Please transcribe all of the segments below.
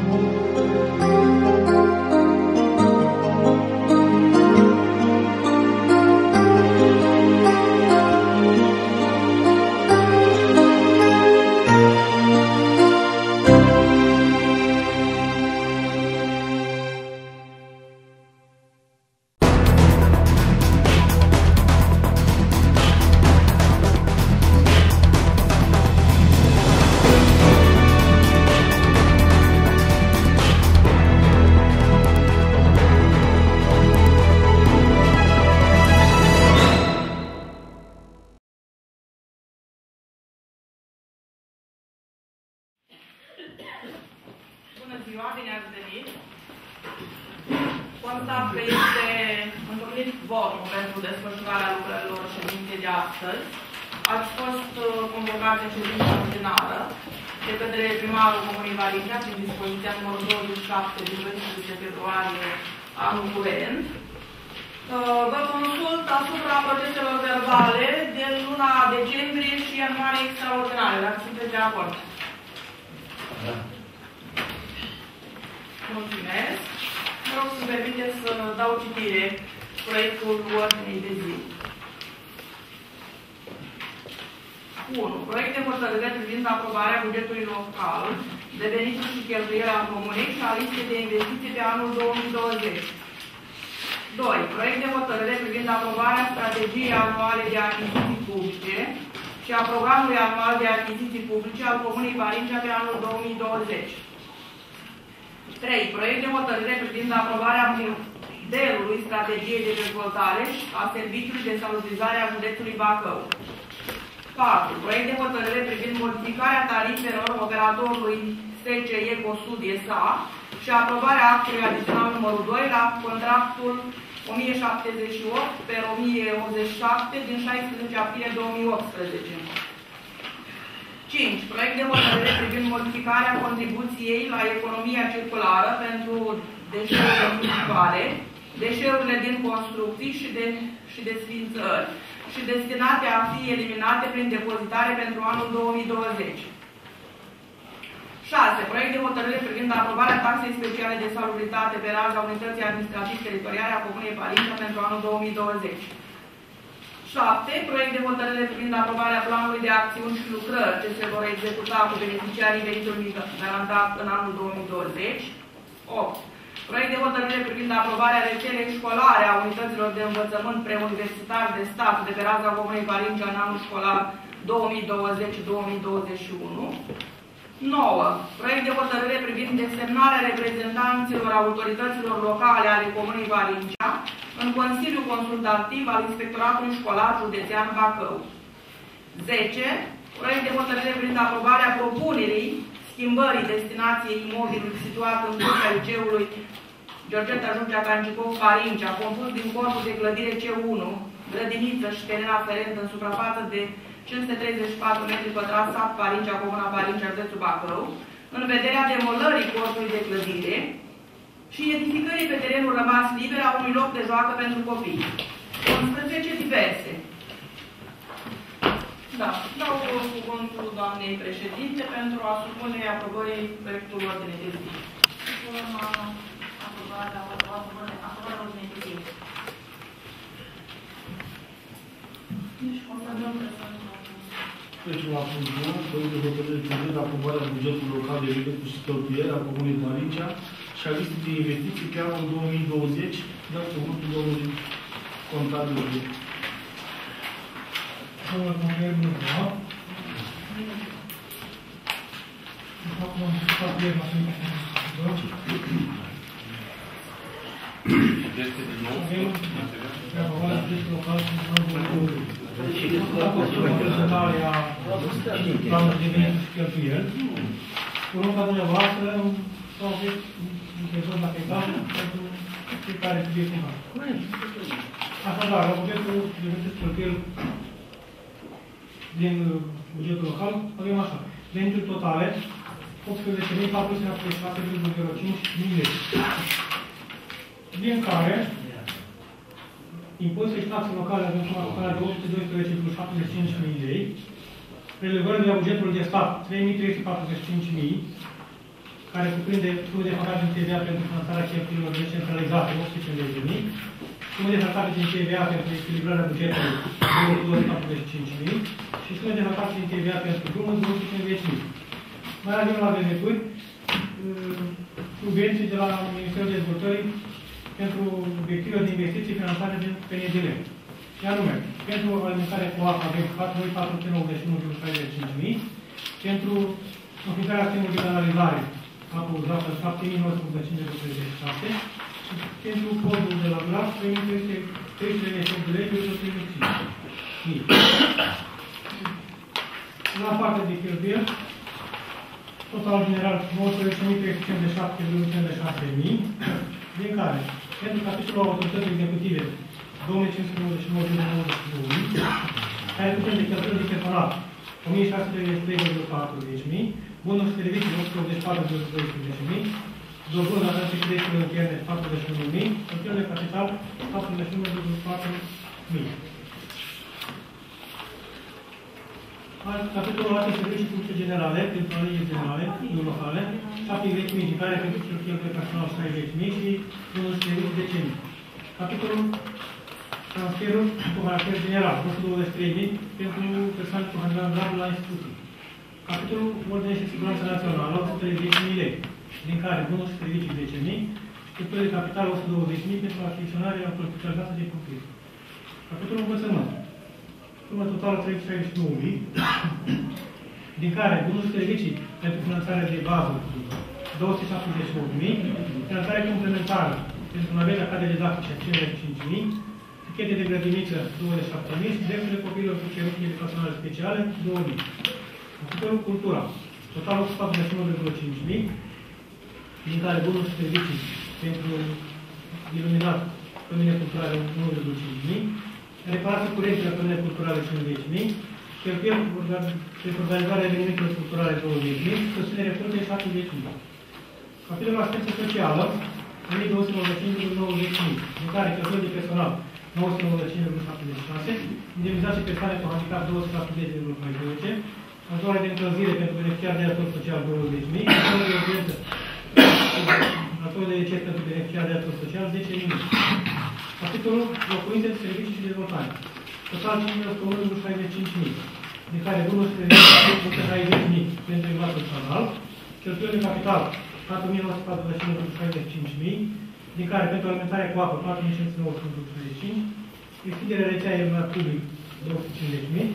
Constat că este întocmit votul pentru desfășurarea lucrărilor ședinței de astăzi. Ați fost convocați în ședința ordinară de către primarul Comunei Varincea prin dispoziția numărul 27 din 12 februarie anul curent. Vă consult asupra proceselor verbale de luna decembrie și ianuarie extraordinare, dacă sunteți de acord. Da. Mulțumesc. Vă rog să-mi permiteți să dau citire proiectul ordinei de zi. 1. Proiect de hotărâre privind aprobarea bugetului local de venituri și cheltuieli al comunei și a listei de investiții pe anul 2020. 2. Proiect de hotărâre privind aprobarea strategiei anuale de achiziții publice și a programului anual de achiziții publice al Comunei Varincea pe anul 2020. 3. Proiect de hotărâre privind aprobarea modelului strategiei de dezvoltare a serviciului de salubrizare a județului Bacău. 4. Proiect de hotărâre privind modificarea tarifelor operatorului SCE Ecosud SA și aprobarea actului adițional numărul 2 la contractul 1078 pe 1087 din 16 aprilie 2018. 5. Proiect de hotărâre privind modificarea contribuției la economia circulară pentru deșeurile municipale, deșeurile din construcții și desfințări și destinate a fi eliminate prin depozitare pentru anul 2020. 6. Proiect de hotărâre privind aprobarea taxei speciale de salubritate pe raza unității administrativ-teritoriale a Comunei Varincea pentru anul 2020. 7. Proiect de hotărâre privind aprobarea planului de acțiuni și lucrări ce se vor executa cu beneficiarii venitului garantat în anul 2020. 8. Proiect de hotărâre privind aprobarea rețelei școlare a unităților de învățământ preuniversitar de stat de pe raza Comunei Varincea în anul școlar 2020-2021. 9. Proiect de hotărâre privind desemnarea reprezentanților autorităților locale ale Comunei Varincea în Consiliul Consultativ al Inspectoratului Școlar Județean Bacău. 10. Proiect de hotărâre privind aprobarea propunerii schimbării destinației imobilului situat în curtea liceului Georgeta Juncea Cancicov Varincea, compus din corpul de clădire C1, grădiniță și teren aferent în suprafață de 534 metri pătrați, sat Varincea, Comuna Varincea, județul Bacău, în vederea demolării corpului de clădire și edificării pe terenul rămas liber a unui loc de joacă pentru copii. 11 diverse. Da, dau cuvântul doamnei președinte pentru a supune aprobării proiectului ordinei de zi. Aprobarea ordinei de zi. Trecem la punctul 1, proiect de hotărâre privind aprobarea bugetului local de venituri și cheltuieli a Comunei Varincea și a listei de investiții pe anul 2020, dau cuvântul domnului contabil. Domnul Contabil, da? Acum am discutat ieri la timpul Este din nou? Avem aprobarea bugetului local și anul 2020. A fost o prezentare a planului de venituri și cheltuieli. Urmă ca dumneavoastră să aveți întrebări la pecare pentru fiecare subiect în parte. Așadar, la bugetul de venituri și cheltuieli din bugetul local avem așa. Venituri totale 18.477,05 milioane. Din care impozite și taxe locale avem suma totală de 812,75 milioane. Prelevări de la bugetul de stat 3.345.000. care cuprinde sume defalcate din TVA pentru finanțarea cheltuielilor decentralizate, 850.000, sume defalcate din TVA pentru echilibrarea bugetului, 245.000 și sume defalcate din TVA pentru drumuri, 250.000. Mai avem la venituri subvenții de la Ministerul Dezvoltării pentru obiective de investiții finanțate din PNDL. Și anume, pentru alimentare cu apă avem 4.491,65.000, pentru înființarea sistemului de canalizare apă uzată 7.985,37 și pentru codul de la GRAF primim 338 de lei, 235.000. La partea de cheltuieli, total general 19.357,56.000, din care, pentru capitolul autorității executive, 2.599,92.000, care cuprinde cheltuieli de personal, 1.633,40.000, bunuri și servicii, 184,12.000, dobând la și creditele interne, 41.000, cheltuieli de capital, 41,4.000. Capitolul alte servicii publice generale, pentru alegeri generale, nu locale, 70.000, din care pentru cheltuieli de personal 60.000 și bunuri și servicii 10.000. Capitolul transferul cu caracter general, 123.000 pentru persoane cu handicap grav la instituții. Capitolul ordine și siguranță națională, 130.000 lei, din care bunuri și servicii 10.000 și cheltuieli de capital 120.000 pentru achiziționarea autorităților de conflict. Capitolul învățământ. Sumă totală 369.000, din care bunuri și servicii pentru finanțare de bază 278.000, finanțare complementară pentru naveta cadre didactice 55.000, tichete de grădiniță 27.000 și drepturile copiilor cu cerutini educaționale speciale 2.000. Capitolul cultura, total 149,5.000, din care bunuri și servicii pentru iluminat cămine culturale 1,5.000, reparație curentă la cămine culturale 50.000, cheltuieli pentru organizarea evenimentelor culturale 20.000, susținere curte 70.000. Capitolul asistență socială, 1.295,90.000, din care cheltuieli de personal 995,76, indemnizații persoane cu handicap 270,14, ajutoare de încălzire pentru beneficiari de ajutor social 20.000, ajutoare de urgență, ajutoare de deces pentru beneficiari de ajutor social 10.000. Capitolul locuințe, servicii și dezvoltare. Total 5.165.000, din care bunuri și servicii 160.000 pentru invasul canal, cheltuieli de capital 4.945,65.000, din care pentru alimentare cu apă 4.590,65, extinderea rețeei iluminat public 250.000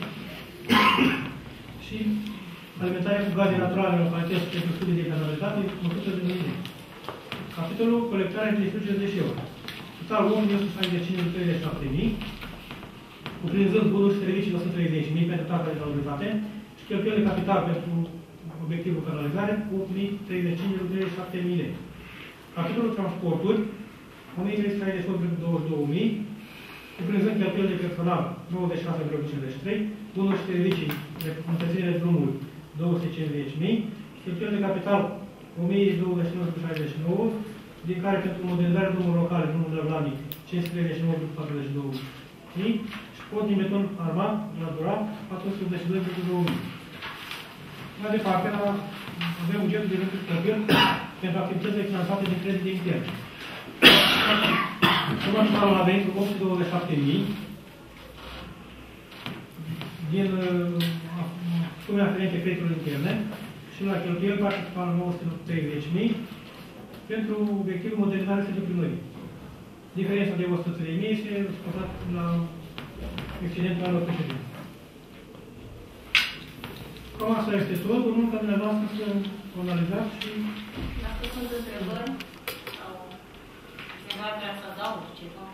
și alimentarea cu gaze naturale în localități pentru studii de canalitate 100.000. Capitolul colectarea și distrugerea deșeuri. Total 1.165,37.000, cuprinzând bunuri și servicii 130.000 pentru taxa de valoritate și cheltuieli de capital pentru obiectivul canalizare 8.035,37.000 lei. Capitolul transporturi 1.368,22.000, cuprinzând cheltuieli de personal 96,53, bunuri și servicii de întreținere drumuri 250.000, cheltuieli de capital 1.029,69, din care pentru modernizarea drumului locale, drumul de Vlamic 539,42.000 și pod din beton armat, la Dura, 482,2.000. Mai departe, avem bugetul de venituri cheltuieli pentru activitățile finanțate din credite interne. Suma totală a venit 827.000 din sume aferente creditelor interne și la cheltuieli participal 930.000 pentru obiectivul modernizarea sediului primării. Diferența de 100.000 este scosat la excedentul anului precedent. Cam asta este tot. Urmând ca dumneavoastră să o analizați și... Dacă sunt întrebări sau ceva vrea să adaug ceva?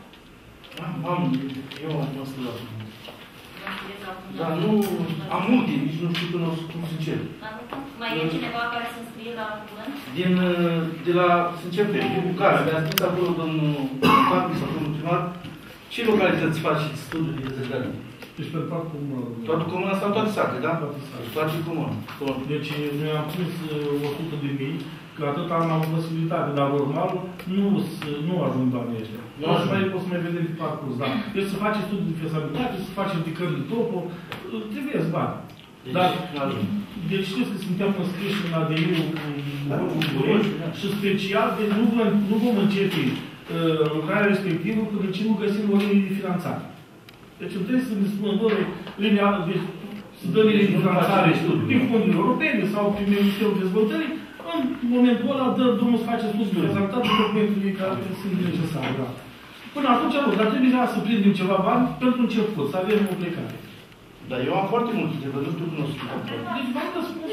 Eu am fost la... Dar nu, am multe, nici nu știu până cum să încep. Mai e cineva care să scrie la cuvânt? De la, să începem, cu care mi-a scris acolo domnul Papi sau domnul primar, ce localități faci studiul de dezvoltare? Deci pe parc comună. Toată comuna sau toate sate, da? Toate sate. Toate comună. Deci noi am pus 100.000, că atât am avut posibilitate, dar normal nu ajung banii ăștia. O să mai vedem pe parcurs, da. Deci să facem studii de fezabilitate, să facem picări de topo, trebuie bani. Dar, deci știți că suntem înscriși în ADI-ul cu București și special, deci nu vom începe lucrarea respectivă până ce nu găsim o linie de finanțare. Deci trebuie să ne spună, linia, deci să dă linie de finanțare, știu, prin fonduri europene sau prin Ministerul Dezvoltării, în momentul ăla dă drumul să face studiul de rezultate documentului care sunt necesare. Da. Până atunci, nu, dar trebuie să prindem ceva bani pentru început, să avem o plecare. Dar eu am foarte multe de văzut, tu cunosc. Deci v-am răspuns.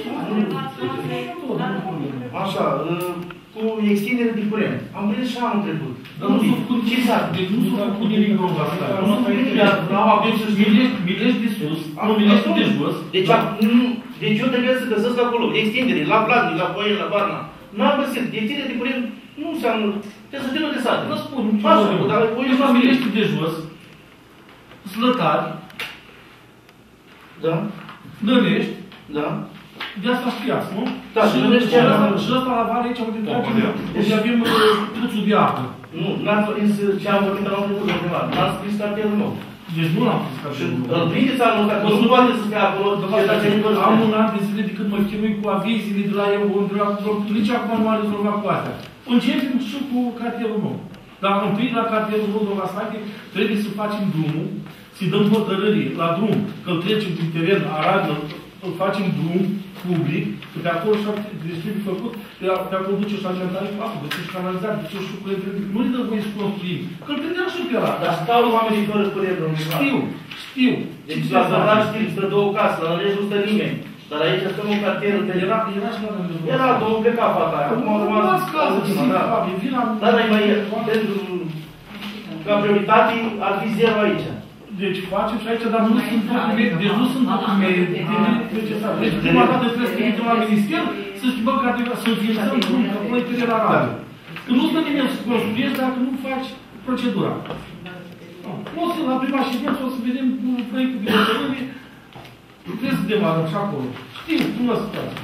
Așa, cu extindere de curent. Am prins și anul trecut. Dar nu s-a făcut ce s-a deci nu s-a făcut nimic nou la asta. Nu s-a făcut nimic. Milești de sus, nu milești de jos. Deci eu trebuie să găsesc acolo extindere, la Vladnic, la Poieni, la Barna. N-am găsit. Extindere de curent nu înseamnă... Trebuie să te de sate. Vă spun. Deci la milești de jos, Slătari, da. Nănești, da. De asta știați, nu? Da, și Nănești ce era? Și ăsta la vale aici unde trage. Deci avem puțul de apă. Nu, n-ați prins ce am vorbit la un trecut de privat. N-ați prins cartierul nou. Deci nu l-am prins cartierul nou. Îl prindeți anul ăsta, că nu poate să fie acolo. Am un an de zile de când mă chinui cu avizile de la eu, nici acum nu am rezolvat cu astea. Începem și cu cartierul nou. Dar întâi la cartierul nou, domnul Astache, trebuie să facem drumul, să-i dăm hotărârii la drum, că îl trecem prin teren, Arad, îl facem drum public, că de acolo deci trebuie făcut, de acolo duce și alimentare cu apă, duce și canalizare, duce și curent. Nu ne dă voie să construim, că îl prindeam și pe ăla. Dar stau oamenii fără curent, domnul. Știu. Deci la Zăraș știu, stă două case, la Nănești nu stă nimeni. Dar aici stăm în cartierul de... Era și la rândul. Era, domnul, pleca fata aia. Acum am rămas ultima, da. Dar mai e, pentru... Ca prioritate ar fi zero aici. Deci facem și aici, dar nu sunt documente, deci nu sunt documente necesare. Deci prima dată trebuie să trimite la minister, să schimbăm categoria, să înființăm drum, că până e teren arată. Că nu stă nimeni să construiești dacă nu faci procedura. O să, la prima ședință, o să vedem proiectul de hotărâre, trebuie să demarăm și acolo. Știu, cunosc asta.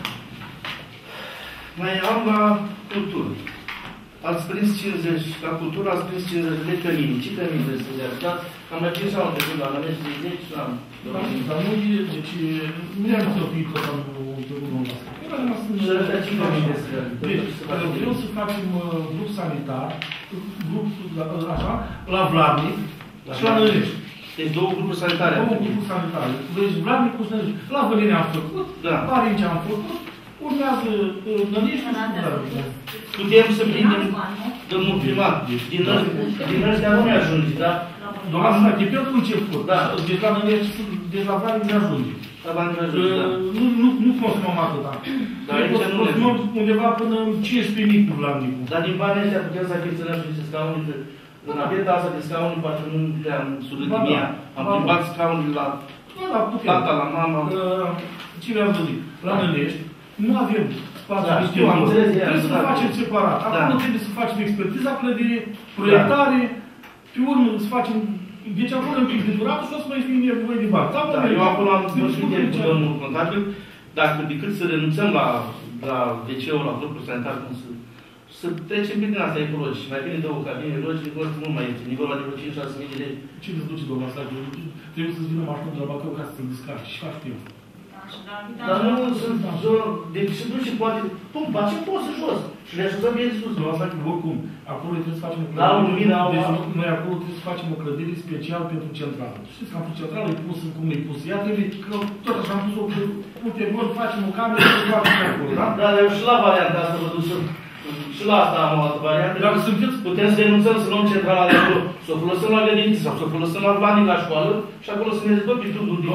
Mai am la cultură. Ați prins 50, la cultură ați prins 50 de cămini. Ce cămini vreți să le-ați dat? Am mai prins anul trecut la Nănești de 10 și am... Dar nu e, deci, nu i-am stăpit tot anul ăsta. Era rămas în... Și ăștia ce cămini vreți să le-ați? Deci, vreau să facem grup sanitar, grup, așa, la Vladnic și la Nănești. Deci două grupuri sanitare. Două grupuri sanitare. Deci Vladnic cu Nănești. La Vălene am făcut, Parinci am făcut, urmează Nănești și Vladnic. Putem să prindem, domnul primar, din ăștia nu ne ajunge, da? Doar asta, de pe pentru început, da. Deci la Nănești, deci la Vladnic ne ajunge. La Vladnic ne ajunge, da. Nu consumăm atâta. Dar aici nu ne consumăm undeva până în 15.000 cu Vladnicul. Dar din banii ăștia putem să achiziționăm și niște scaune, că în avieta asta de scaune, poate nu le-am sudit din ea. Am plimbat scaunile la tata, la mama. Ce le-am zis? La Nănești, nu avem spațiu. Da, știu, am înțeles. Trebuie să facem separat. Acum trebuie să facem expertiza clădire, proiectare, pe urmă să facem... Deci acolo un pic de durată și o să mai fie nevoie de bani. Da, eu acolo am văzut cu domnul contabil, dacă decât să renunțăm la WC-ul, la grupul sanitar, să trecem bine din asta ecologici. Mai bine două cabine ecologice, costă mult mai ieftin, nivelul de vreo 5-6 mii de lei. Ce îți duce, domnul Astache? Trebuie să-ți vină mașină de la Bacău ca să-ți descarci și faci timp. Dar nu sunt deci se duce poate, pumpa, ce poți să jos? Și le ajutăm bine sus. Domnul Astache, oricum, acolo trebuie să facem o clădire. La lumină, deci noi acolo trebuie să facem o clădire special pentru centrală. Știți că am pus centrală, e pus cum e pus. Ea trebuie, că tot așa am pus-o, ulterior facem o cameră și facem acolo, da? Da, dar eu și la varianta asta vă duc și la asta am o altă variantă. Dacă sunteți... Putem să renunțăm să luăm centrala de acolo, să o folosim la grădiniță sau să o folosim la Vladnic la școală și acolo să ne rezolvi tudul din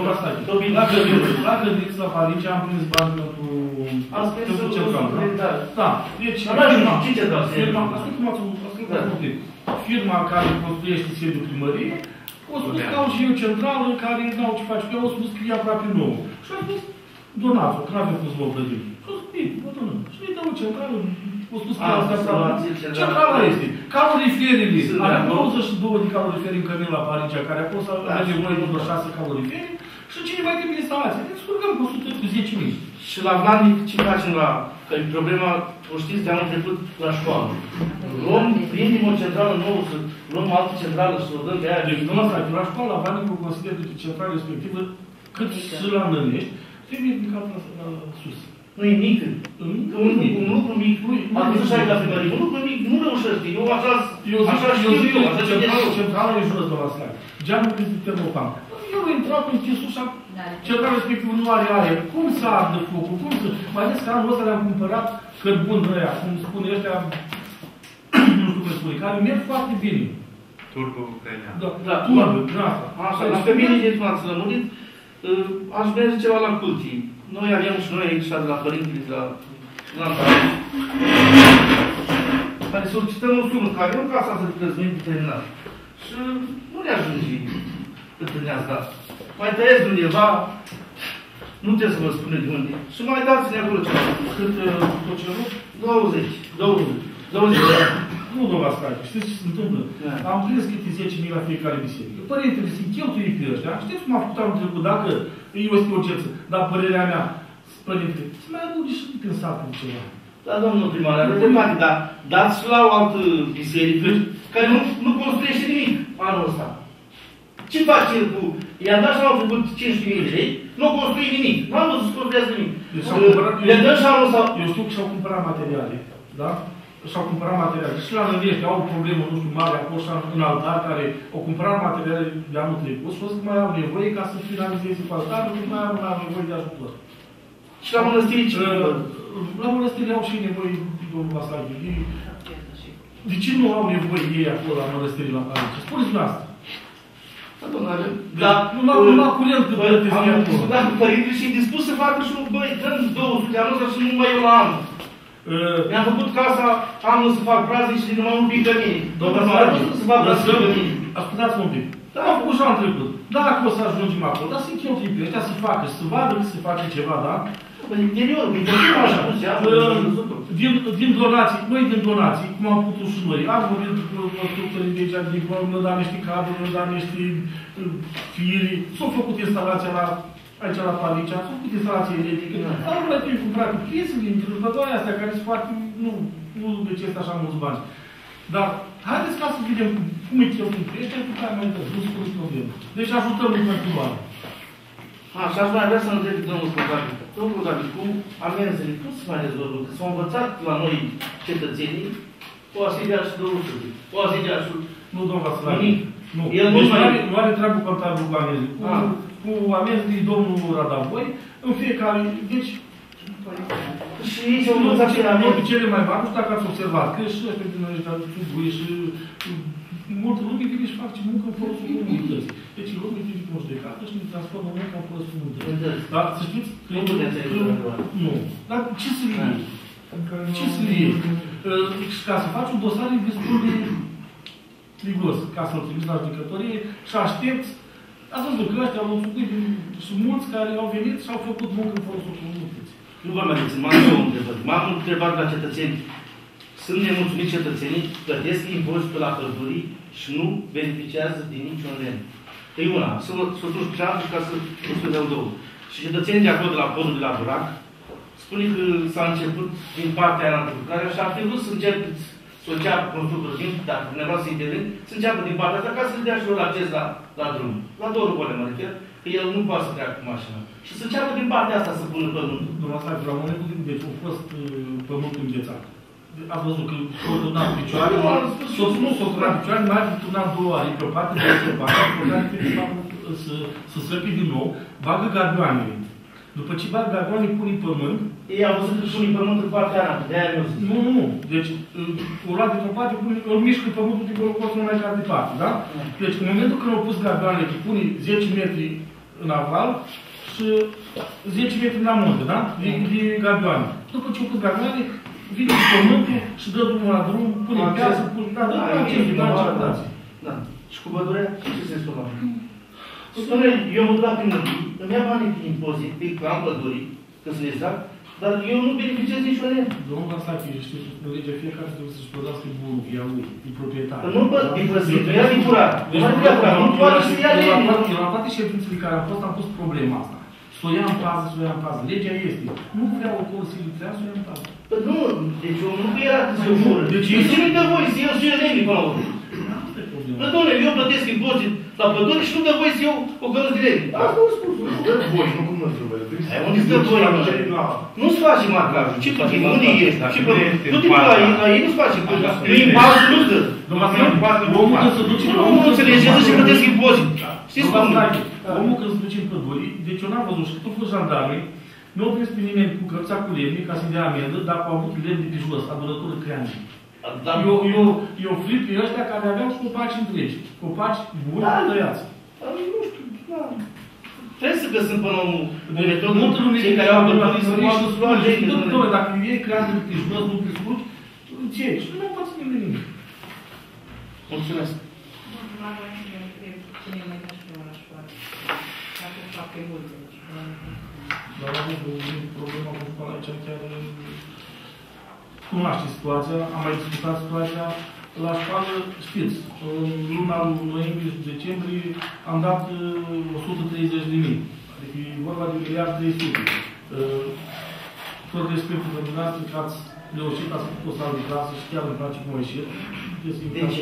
la grădiniță, la Parinci, am prins bani pentru centrală. Da. Deci, firma care construiește sediul primăriei, o spus că au și eu centrală, care n-au ce face, că au spus că e aproape nouă. Și au spus, donați-o, că n-avem pus o grădină. Și au spus, bine, vă donăm. Și îi dau centrală, au spus că centrala este. Caloriferile, avem 92 de caloriferi în cămin la Parinci, care acolo să avem noi de 6 caloriferi. Și cine mai trebuie instalație? Ne descurcăm cu 110.000. Și la Vladnic ce facem la... Că e problema, o știți, de anul trecut la școală. Luăm, prindem o centrală nouă, să luăm altă centrală și să o dăm pe aia. Deci, domnul ăsta, la școală, la Vladnic, o consider că centrala respectivă, cât și la Nănești, trebuie ridicat la sus. Nu e mic. Un lucru mic. Atunci așa e la primărie. Un lucru mic nu reușește. Eu așa știu eu. Centrala e jos de la Slav. Geamul este termopan. Eu am intrat în chisușa, centrala respectiv nu are aer. Cum să ardă focul? Cum să... Mai ales că anul ăsta le-am cumpărat cărbuni de aia, cum spune ăștia, nu știu cum spune, care merg foarte bine. Turbo-ucrainean. Da, turbo, din asta. Așa, dacă bine de m-ați lămurit, aș merge ceva la cultii. Noi avem și noi aici, de la părintele, de la care solicităm o sumă, care e o casă să plăzmim pe terminat. Și nu le ajunge cât ne-ați dat. Mai tăiesc undeva, nu trebuie să vă spune de unde. Și mai dați-ne acolo ceva. Cât tot ce rog? 20. Nu, domnul Ascari, știți ce se întâmplă? Am prins câte 10.000 la fiecare biserică. Părintele se cheltuie pe ăștia. Știți cum a făcut anul trecut? Dacă este o urgență, dar părerea mea, părintele, să mai aduce și în sat în ceva. Da, domnul primar, are dreptate, dar dați și la o altă biserică care nu construiește nimic anul ăsta. Ce face el cu... I-a dat și l-au făcut 15.000 de lei, nu au construit nimic. Nu am văzut să construiască nimic. Le dă și anul ăsta... Eu știu că și-au cumpărat materiale, da? Și-au cumpărat materiale. Și la Nădiește au o problemă, nu știu, mare, acolo și în altar, care au cumpărat materiale de anul trecut și o să mai au nevoie ca să finalizeze cu altarul, nu mai au nevoie de ajutor. Și la mănăstiri ce? La mănăstiri au și nevoie, domnul Vasile. De ce nu au nevoie ei acolo la mănăstiri la Parice? Spuneți dumneavoastră. Da, domnule, dar numai curent cât plătesc ei acolo. Am discutat cu părintele și e dispus să facă și un băi, dăm 200 anul ăsta și nu mai eu la anul. Mi-am făcut casa anul să fac praznic și numai un pic de mine. Domnul Vasile, să fac praznic de mine. Ascultați-mă un pic. Am făcut și anul trecut. Dacă o să ajungem acolo, dar să-i cheltuim pe ăștia să facă, să vadă că se face ceva, da? Interiorul, din donații, noi din donații, cum am putut și noi, am vorbit cu constructorii de aici, ne-au dat niște cabluri, ne-au dat niște firi, s-au făcut instalația aici la Palicea, s-au făcut instalația electrică, dar nu mai trebuie cumpărat cu piesele, întâmplătoare astea, care sunt foarte, nu de ce este așa mulți bani. Dar haideți ca să vedem cum îi cheltuim pe ăștia, cu care mai dăm, nu se pune problemă. Deci ajutăm lucrurile cu bani. Așa, aș mai vrea să întreb domnul Prodabil. Domnul Prodabil, cu amenzile, cum se mai rezolvă? Că s-au învățat la noi cetățenii, o asedia și 200, o asedia și... Nu, domnul Vasile. Nu. Deci nu are treabă contabil cu amenzile. Cu amenzile domnul Radavoi, în fiecare... Deci... Și ei se-au învățat și la noi. Cele mai mari, nu știu dacă ați observat, că și ăștia din ăștia subuie și... Multă lume vine și face muncă în folosul comunității. Deci lume vine cu judecată și ne transformă muncă în folosul comunității. Dar să știți că... Nu. Dar ce să le iei? Ce să le iei? Ca să faci un dosar e destul de rigos, ca să-l trimiți la judecătorie și aștepți. Ați văzut că ăștia au însucuit și mulți care au venit și au făcut muncă în folosul comunității. Nu vă mai rețin, m-am două întrebări. M-am întrebat la cetățeni. Sunt nemulțumiți cetățenii, plătesc impozitul la pădurii și nu beneficiază din niciun lemn. E una, să duci cealaltă ca să nu se dau două. Și cetățenii de acolo, de la podul de la Durac, spune că s-a început din partea aia la lucrare și ar fi vrut să începeți să o înceapă constructorul, dacă dumneavoastră să interveni, să înceapă din partea asta ca să le dea și lor acces la drum. La două rugole, mă refer, că el nu poate să treacă cu mașina. Și să înceapă din partea asta să pună pământul. Domnul Asaf, la momentul de deci a fost pământul înghețat. Ați văzut că s-au turnat picioare, s-au turnat picioare, mai a turnat două ori, pe o parte, pe o parte, să săpi din nou, bagă gardioanele. După ce bagă gardioanele, pune în pământ. Ei au văzut că pune în pământ în partea aia, de-aia mi-au zis. Nu. Deci, o luat dintr-o parte, îl mișcă pământul de acolo, poate nu mai ca departe, da? Deci, în momentul când au pus gardioanele, pune 10 metri în aval și 10 metri la munte, da? De gardioane. După ce au pus gardioanele, vine cu pământul și dă drumul la drum, pune piață, pune... Da, Da. Și cu pădurea, ce se spune? Spune, eu mă duc la primărie, îmi ia banii pe impozit, pe am pădurii, că să le fac, dar eu nu beneficiez niciun lemn. Domnul Vasache, știu, în legea fiecare trebuie să-și plădească bunul, ea lui, e proprietar. Nu, din păzit, nu era din curat. Nu poate să ia lemn. Eu la toate ședințele care am pus problema asta. Să o ia în pază, să o ia în pază. Legea este. Nu vreau o consiliu, trebuia să o ia în pază. Păi nu, deci eu nu era că se fură. Deci eu țin de voi, să iau și lemni până la urmă. Dom'le, eu plătesc impozit la pădure și nu dă voie să iau o gălă de lemn. Asta o spus. Dă voi, nu cum nu dă voi. Unde dă voie, mă? Nu-ți face marcajul. Ce plătim? Unde ești? Du-te la ei, nu-ți face. Impozit nu-ți dă. Omul când se duce în Nu înțelegeți și plătesc impozit. Știți cum? Omul când se duce în păduri, deci eu n-am văzut și tot cu jandarmii, nu au prins pe nimeni cu căruța cu lemne ca să-i dea amendă, dacă au avut lemn de pe jos, adunătură creangii. Eu flip pe ăștia care aveau copaci întregi. Copaci buni, tăiați. Nu știu, trebuie să găsim până omul. Multă lume cei care au bărbărit să poată să lua legii. Dacă iei creangii pe jos, nu pe scurt, îți iei. Și nu mai poți să nimeni nimic. Mulțumesc. Dar avem problema cu școala aici, chiar cunoaște situația, am mai discutat situația. La școală, știți, în luna noiembrie și decembrie am dat 130.000, adică e vorba de 1.300.000. Fără respectul de dumneavoastră că ați reușit, ați făcut o sală de clasă și chiar îmi place cum a ieșit. De ce?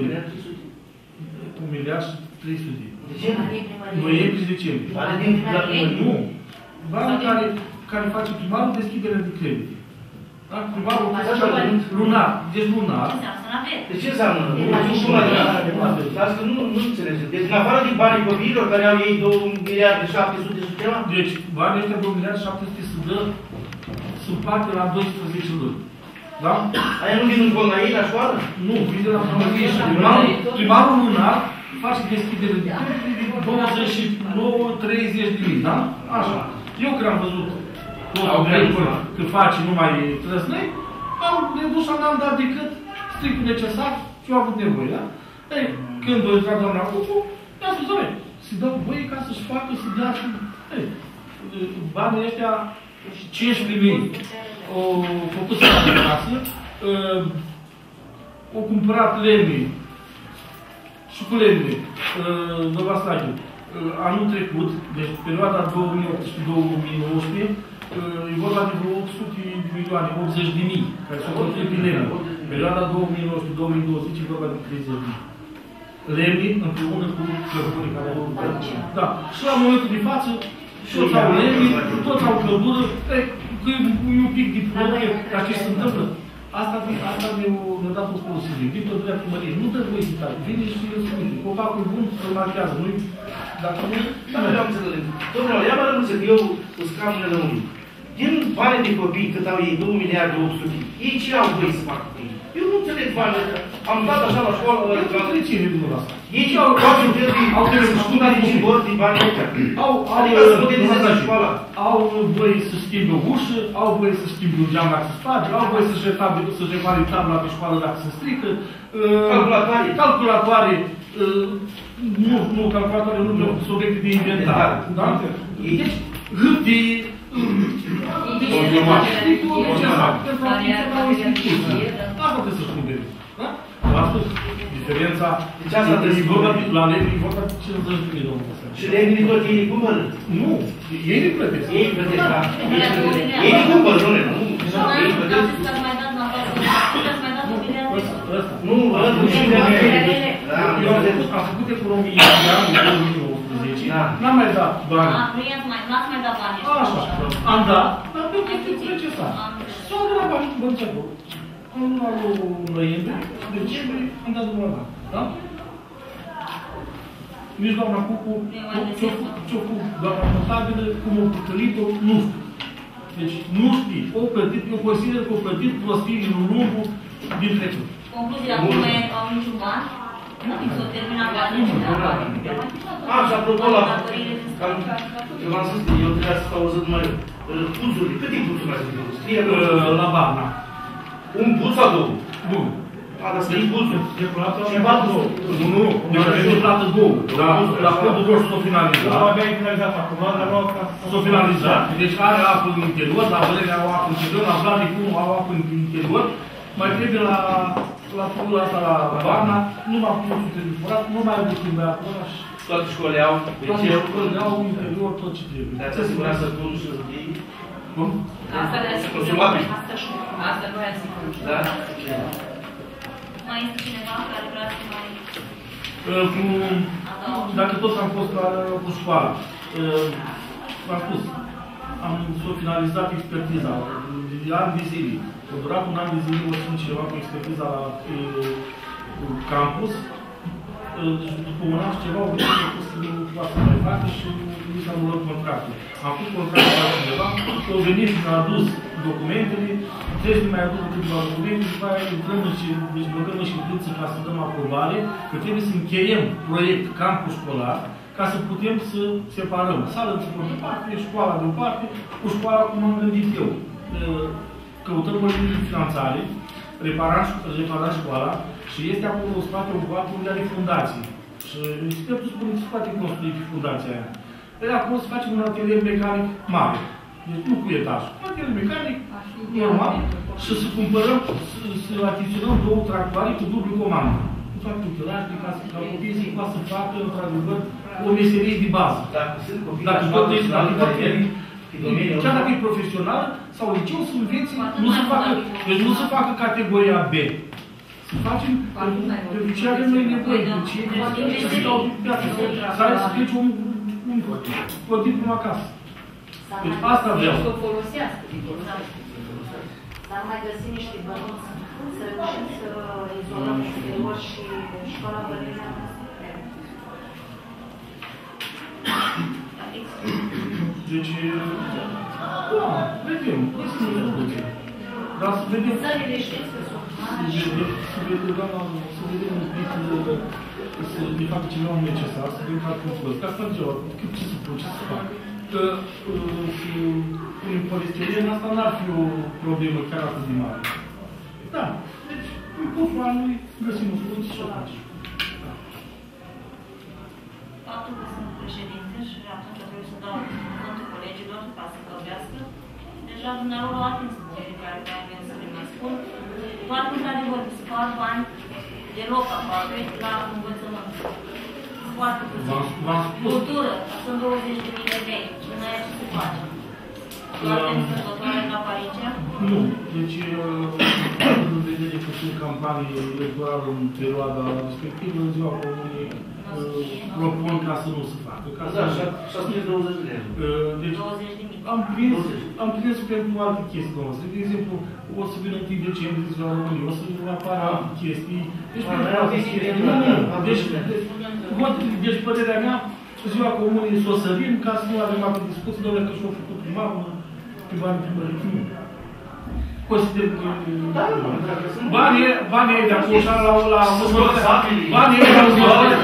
1.300.000. Noiembrie și decembrie. Nu. Banii care face primarul deschiderea de credite. Da? Primarul lunar. Deci lunar. De ce înseamnă? Asta nu înțelegeți. Deci în afară din banii copiilor care au ei 2.700.000 și ceva? Deci banii ăștia 2.700.000 se dă, se împarte la 12 luni. Da? Aia nu vin în cont la ei, la școală? Nu, vine la primărie și primarul lunar face deschidere de 29-30.000, da? Așa. Eu când am văzut că face numai trăsnei, am redus, am dat decât strict necesar și eu am avut nevoie, da? Ei, când a intrat doamna Cucu, mi-a spus, doamne, să dau voie ca să-și facă, să dea și... Ei, banii ăștia, 15.000, au făcut să facă casă, au cumpărat lemne și cu lemne, Novastagiu, anul trecut, deci perioada 2018-2019, e vorba de vreo 800 de milioane, 80.000, care s-au construit pe lemne. Perioada 2019-2020 e vorba de 30.000. Lemne împreună cu cărbune care au lucrat. Da. Și la momentul de față, toți au lemne, toți au căldură, că e un pic de probleme, dar ce se întâmplă? Asta mi-a dat o folosire. Din pădurea primăriei. Nu dă voie să taci. Vine și el spune. Copacul bun îl marchează. Nu-i... Dacă nu... Dar nu vreau să înțeleg. Domnule, ia mă rămâse că eu îți cam nelămurit. Din banii de copii, cât au ei, 2.800.000, ei ce au voie să facă cu ei? Eu nu înțeleg banii ăștia. Am dat așa la școală... Eu nu înțeleg cine din ăsta. Ei ce au de cimbor din banii ăștia. Adică să modernizeze școala. Au voie să schimbe o ușă, au voie să schimbe un geam dacă se sparge, au voie să-și repare tabla pe școală dacă se strică. Calculatoare. Nu, calculatoare nu vreau, sunt obiecte de inventar. Deci, hârtii, asta trebuie să spun de el. Astăzi, diferența... Deci asta trebuie să spun. La lemni e vorba de 50.000, domnul Căsăr. Și lemnii tot ei cumpără? Nu, ei le plătesc. Ei plătesc, da. Ei le cumpără, nu? Ei plătesc. Nu, eu am făcut economie de anul 2019, n-am mai dat bani. N-ați mai dat bani. Așa, am dat, dar pe chestii necesar. S-au dat la bani cu bănția acolo. În luna noiembrie, decembrie, am dat drumul la bani. Da? Nici doamna Cucu, ce-o făcut doamna contabilă, cum o păcălit-o, nu știu. Deci nu știi, o plătit, eu consider că o plătit prostii în lungul din trecut. Concluzia, acum au niciun bani? S-o terminat banii. Și apropo la... Eu v-am spus că eu trebuia să auzit mai puțuri. Câte puțuri mai sunt? Scrie la Barna. Un puț sau două? Nu. Dar scrie puțuri. Și patru. Nu. Deci avem plată două. La codul roșu s-o finalizat. Abia e finalizat acum, dar nu s-o finalizat. Deci are apă în interior, la Vălere au apă în interior, la Vladicum au apă în interior. Mai trebuie la pula asta la Barna, nu m-am putut trebuie furat, nu mai am putut mai acolo. Toate școlile au Toate școlile au în interior tot ce trebuie. De asta sigura să pun și ei. Cum? Asta de consumabil. Asta nu e asigur. Da? Mai este cineva care vrea să mai... Dacă tot am fost cu școala, v-am spus, am finalizat expertiza de ani de zile. A durat un an de zile, o țin cineva cu expertiza la campus. După un an și ceva, au venit să mai facă și nu s-a anulat contractul. Am pus contractul la cineva, au venit și mi-a adus documentele, trebuie să mai aduc câteva documente, după aia intrăm și deci băgăm și intenții ca să dăm aprobare, că trebuie să încheiem proiect campus școlar, ca să putem să separăm sală de parte, școala de o parte, cu școala cum am gândit eu. Căutăm o linie de finanțare, reparam școala și este acolo în spate un boat unde are fundații. Și expertul spune că se poate construi fundația aia. Dar acolo să facem un atelier mecanic mare. Deci nu cu etaj. Un atelier mecanic normal și să cumpărăm, să achiziționăm 2 tractoare cu dublu comandă. Cu toate utilajele ca copiii să poată să facă, într-adevăr, o meserie de bază. Dacă tot chiar dacă e profesional sau liceu, să învețe, deci nu să facă categoria B. Să facem pentru ce avem noi nevoie, pentru ce să stau pe piață, să ai să pleci o diplomă acasă. Deci asta vreau. Să o folosească. Dar mai găsim niște bănuți, să reușim să izolăm exterior și școala Bălina. Deci, da, vedem, este o soluție. Dar să vedem... Sările știți că sunt mari. Să vedem un pic, să de fapt ceva necesar, să vedem care cum fost. Ca să fac ceva, ce să fac, ce să fac. Că în polistiren asta n-ar fi o problemă chiar atât de mare. Da, deci, în cursul anului găsim o soluție și o facem. Faptul că sunt președinte și atunci trebuie să dau cuvântul colegilor ca să vorbească, deja dumneavoastră au atins punctele care vreau să le mai spun. Doar că, într-adevăr, se fac bani deloc aproape la învățământ. Foarte puțin. Cultură, sunt 20.000 de lei. Și noi aia ce se face? Doar pentru sărbătoare la Parincea? Nu. Deci, în vedere că sunt campanii electorale în perioada respectivă, în ziua comunii, propun ca să nu se facă. Da, și a spus 20 de lei. Deci, 20.000. am prins pentru alte chestii noastre. De exemplu, o să vină 1 decembrie ziua României, o să apară alte chestii. Deci, deci, părerea mea, ziua comunii să o sărim, ca să nu avem alte discuții, doar că și-o făcut primarul, pe banii primării. Nu. Consider că... Banii ei de acolo și la banii ei la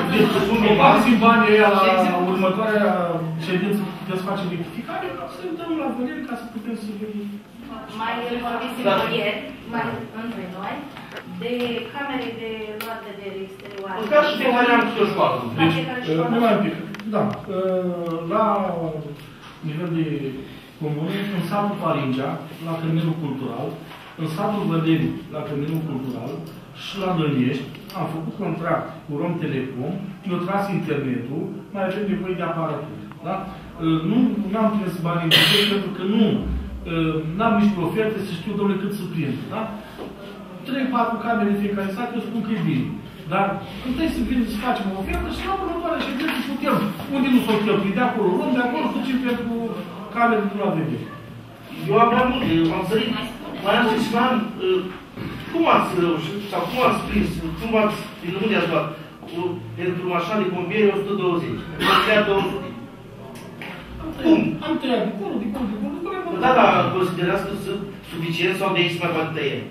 următoarea ședință puteți face rectificare, să dăm la vedere ca să putem să vedem. Mai vorbiți ieri, mai între noi, de camere de luat vedere exterioare. În cazul pe care am pus o școală. Deci, nu mai un pic. Da. La nivel de comune, în satul Parincea, la Căminul Cultural, în satul Vădeni, la Căminul Cultural și la Dăniești, am făcut contract cu Rom Telecom, mi-au tras internetul, mai avem nevoie de aparatură. Da? Nu am prins bani în buget pentru că n-am nici pe oferte să știu, domnule, cât să prind. Da? 3-4 camere în fiecare sat, eu spun că e bine. Dar când trebuie să vin să facem o ofertă și la următoarea ședință putem, unde nu s-o cheltui, de acolo luăm, de acolo ducem pentru camere de la vedere. Eu am prea multe, am sărit, mai am zis, cum ați reușit, sau cum ați prins, cum ați, din unde ați luat, pentru mașina de pompieri 120, ați tăiat 200. Cum? Am tăiat de acolo, de acolo, de acolo, de acolo. Da, dar considerați că sunt suficient sau de aici mai poate tăie?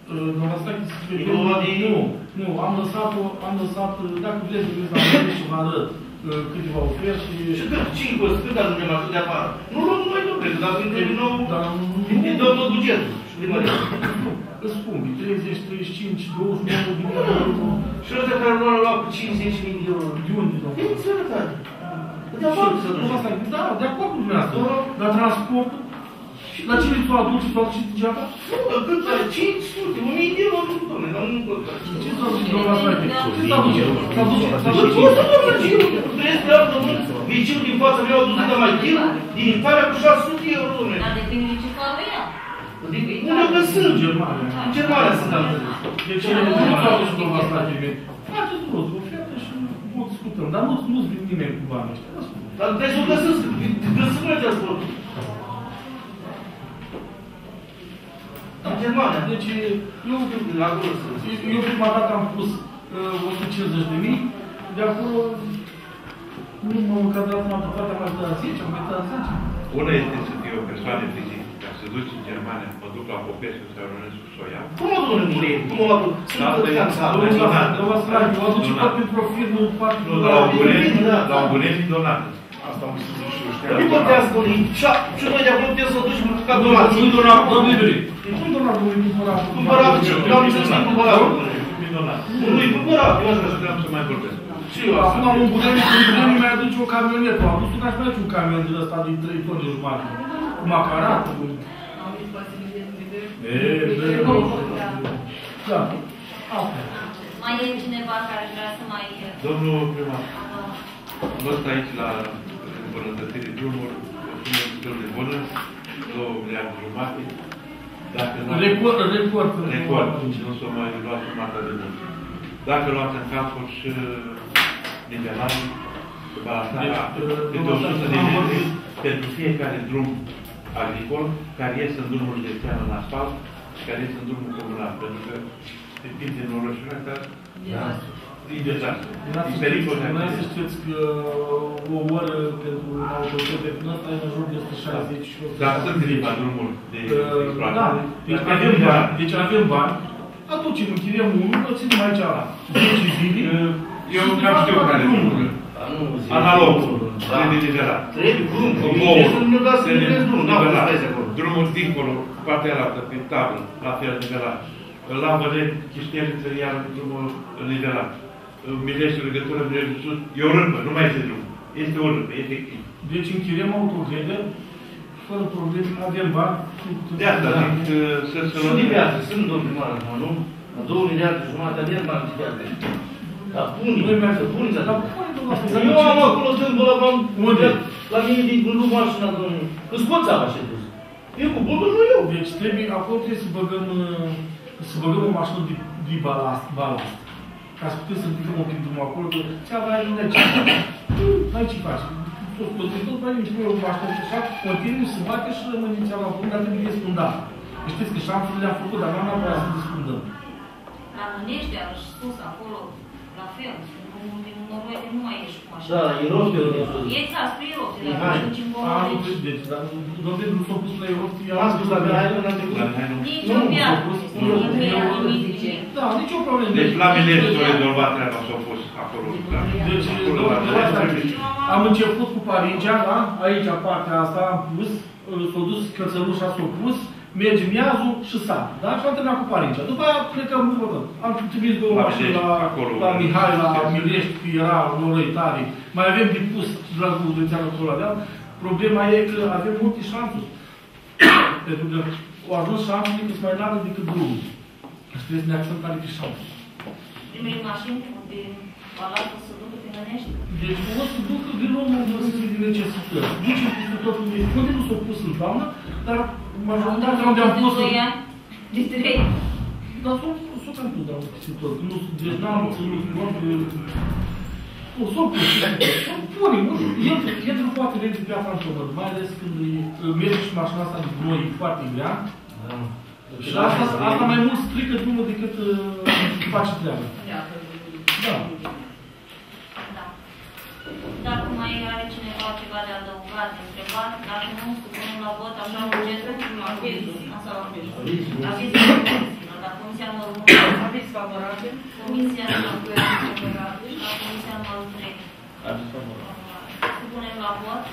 Nu, am lăsat, dacă vreți să vă arăt și vă arăt câteva oferte. Și cât? 5 cât ați de mașini de afară? Nu luăm numai duble, că dacă trebuie nou, îi dăm tot bugetul. Și primăria. Îți spun, 30, 35, 29 de euro. Și ăsta care nu l-au luat cu 50.000 de euro. De unde? E în sănătate. De afară să duci. Da, de acord cu dumneavoastră. Dar transportul, la cine ți-o aduci, ți-o aduci degeaba? Nu, cât? 500, 1000 de euro, domnule, dar nu pot. Ce ți-o aduci, domnule, frate? Ce ți-o aduce? Viciul din fața mea au dus de mai ghil, din Italia cu 600 de euro, domnule. Dar depinde de ce facă ea. Unde că sunt? În Germania. În Germania sunt am zis. Deci, nu ți-o aduci, domnule, frate? Faceți rost, ofertă și discutăm, dar nu-ți vin nimeni cu banii ăștia. Dar trebuie să o găsesc, găsesc noi transport. În Germania. Deci, eu prima dată am pus 150.000, de acolo nu m-am încadrat, m-am ducat, am mai dat 10, am mai dat 10. Una este să fie o persoană fizică, ca să duci în Germania, mă duc la Popescu sau Rănescu să o iau. Cum o duc în Murie? Cum o duc? Eu aduce tot prin profil, nu particular. La un Bunești donat. Asta am spus și eu știu. Nu contează că și noi de acolo putem să o duci ca donație. Nu donat, domnule Iurie. Cum donat, domnule, cumpărat? Cumpărat, doamne să știi cumpărat. Nu-i cumpărat, eu așa vreau să mai vorbesc. Și eu, acum în Bunești mi-a aduce o camionetă. Am văzut că aș mai aduce un camion din ăsta din 3 tone jumate. Cu macarat, cu... Da. Mai e cineva care vrea să mai... Domnul primar, văd aici la îmbunătățire drumuri, o sumă destul de bună, 2 miliarde jumate. Record. Nu s-o mai luat sumata de mult. Dacă luați în calcul și nivelarea, balansarea de 100 de metri pentru fiecare drum agricol care ies în drumul județean în asfalt și care ies în drumul comunal. Pentru că depinde din orășurile astea, e dezastru. E pericol de acolo. Să știți că o oră pentru un autobuz de până ăsta e în jur de 160 și 100. Dar sunt câteva drumuri de exploatare. Da, deci avem bani, aducem, închiriem unul, îl ținem aici la 10 zile. Eu cam știu care drumuri. Analog, trebuie nivelat. Drumul dincolo, partea altă, pe tablă, la fel nivelat. La Vălet, Chișteliță, iar drumul nivelat. Milești, legătură, Milești, sus, e o râmpă, nu mai este drum. Este o râmpă, efectiv. Deci închiriem autogrede, fără probleme, avem bani. De asta zic să și de viață, sunt domnul primar acum, nu? La 2 miliarde jumate, avem bani de viață. Dar bunii, dar eu am acolo tâmpă la bani, la mine din nu mașina, domnul. Îți poți apa și dus. Eu cu botul nu eu. Deci trebuie, acolo trebuie să băgăm o mașină de balast, ca să putem să ridicăm un pic drumul acolo, că ți-a vai ajunge aici. N-ai ce faci. Tot mai nici noi o mașină și așa, continuu să bate și rămâne ți-a la punct, dar trebuie desfundat. Știți că șanțurile le-am făcut, dar n-am neapărat să desfundăm. La Mănești, și sus acolo, la fel. Din Norvegia nu mai ești cu mașina. Da, e rostul de sus. E ca spre erupție, dar nu știu încolo aici. Deci, dar Norvegia nu s-a pus la erupție. Am spus la Mihai, nu l-am trecut. Nici o piață. Da, nici o problemă. Deci la Milești s-a rezolvat treaba, s-a pus acolo. Deci, am început cu Paringea, da? Aici, partea asta, am pus, s-a dus cățălușa, s-a pus, merge miazul și sat. Da? Și am terminat cu Paringea. După aia plecăm în vădă. Am trimis 2 mașini la Mihai, la Milești, că era noroi tare. Mai avem de pus, dragul județean acolo la deal. Problema e că avem multe șanțuri. Pentru că au ajuns șanțurile că sunt mai largă decât drumul. Și trebuie să ne axăm care pe șanțuri. Primele mașini de balanță să ducă pe Mănești? Deci o să ducă din nou în văzările de necesități. Ducem peste tot unde nu s-au pus în toamnă, dar majoritatea unde am pus... De 3. Dar s-o cam pus, dar peste tot. Deci n-am ținut cont de... Nu, s-o pus. Punem, nu știu, intră poate rege pe afară în pământ, mai ales când merge și mașina asta de noi foarte grea. Și asta mai mult strică drumul decât face treaba. Da. Dacă mai are cineva ceva de adăugat, de întrebat, dacă nu, supunem la vot așa bugetul. Aviz la Comisia numărul 1. Aviz favorabil. Comisia numărul 2. La Comisia numărul 3. Supunem la vot.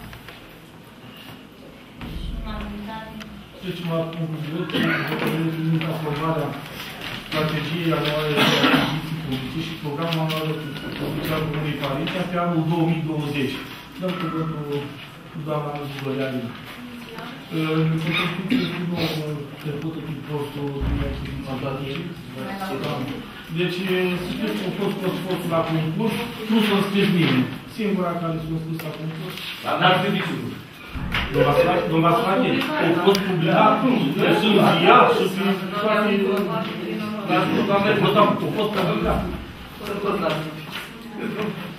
Și unanimitate. Trecem la punctul 2, hotărâre privind aprobarea strategiei anuale de achiziții publice și programul anual de publice al Comunei Parința pe anul 2020. Dăm cuvântul cu doamna Zubăriadina. Ne putem spune că nu trecută prin postul din achiziții. Deci, să știți că a fost postul la concurs, nu s-a înscris nimeni. Singura care s-a înscris la concurs. Dar n-ar fi niciunul. Domnul Vasile, au fost publicat, sunt ziar și toate... Dar nu, doamne, au fost publicat.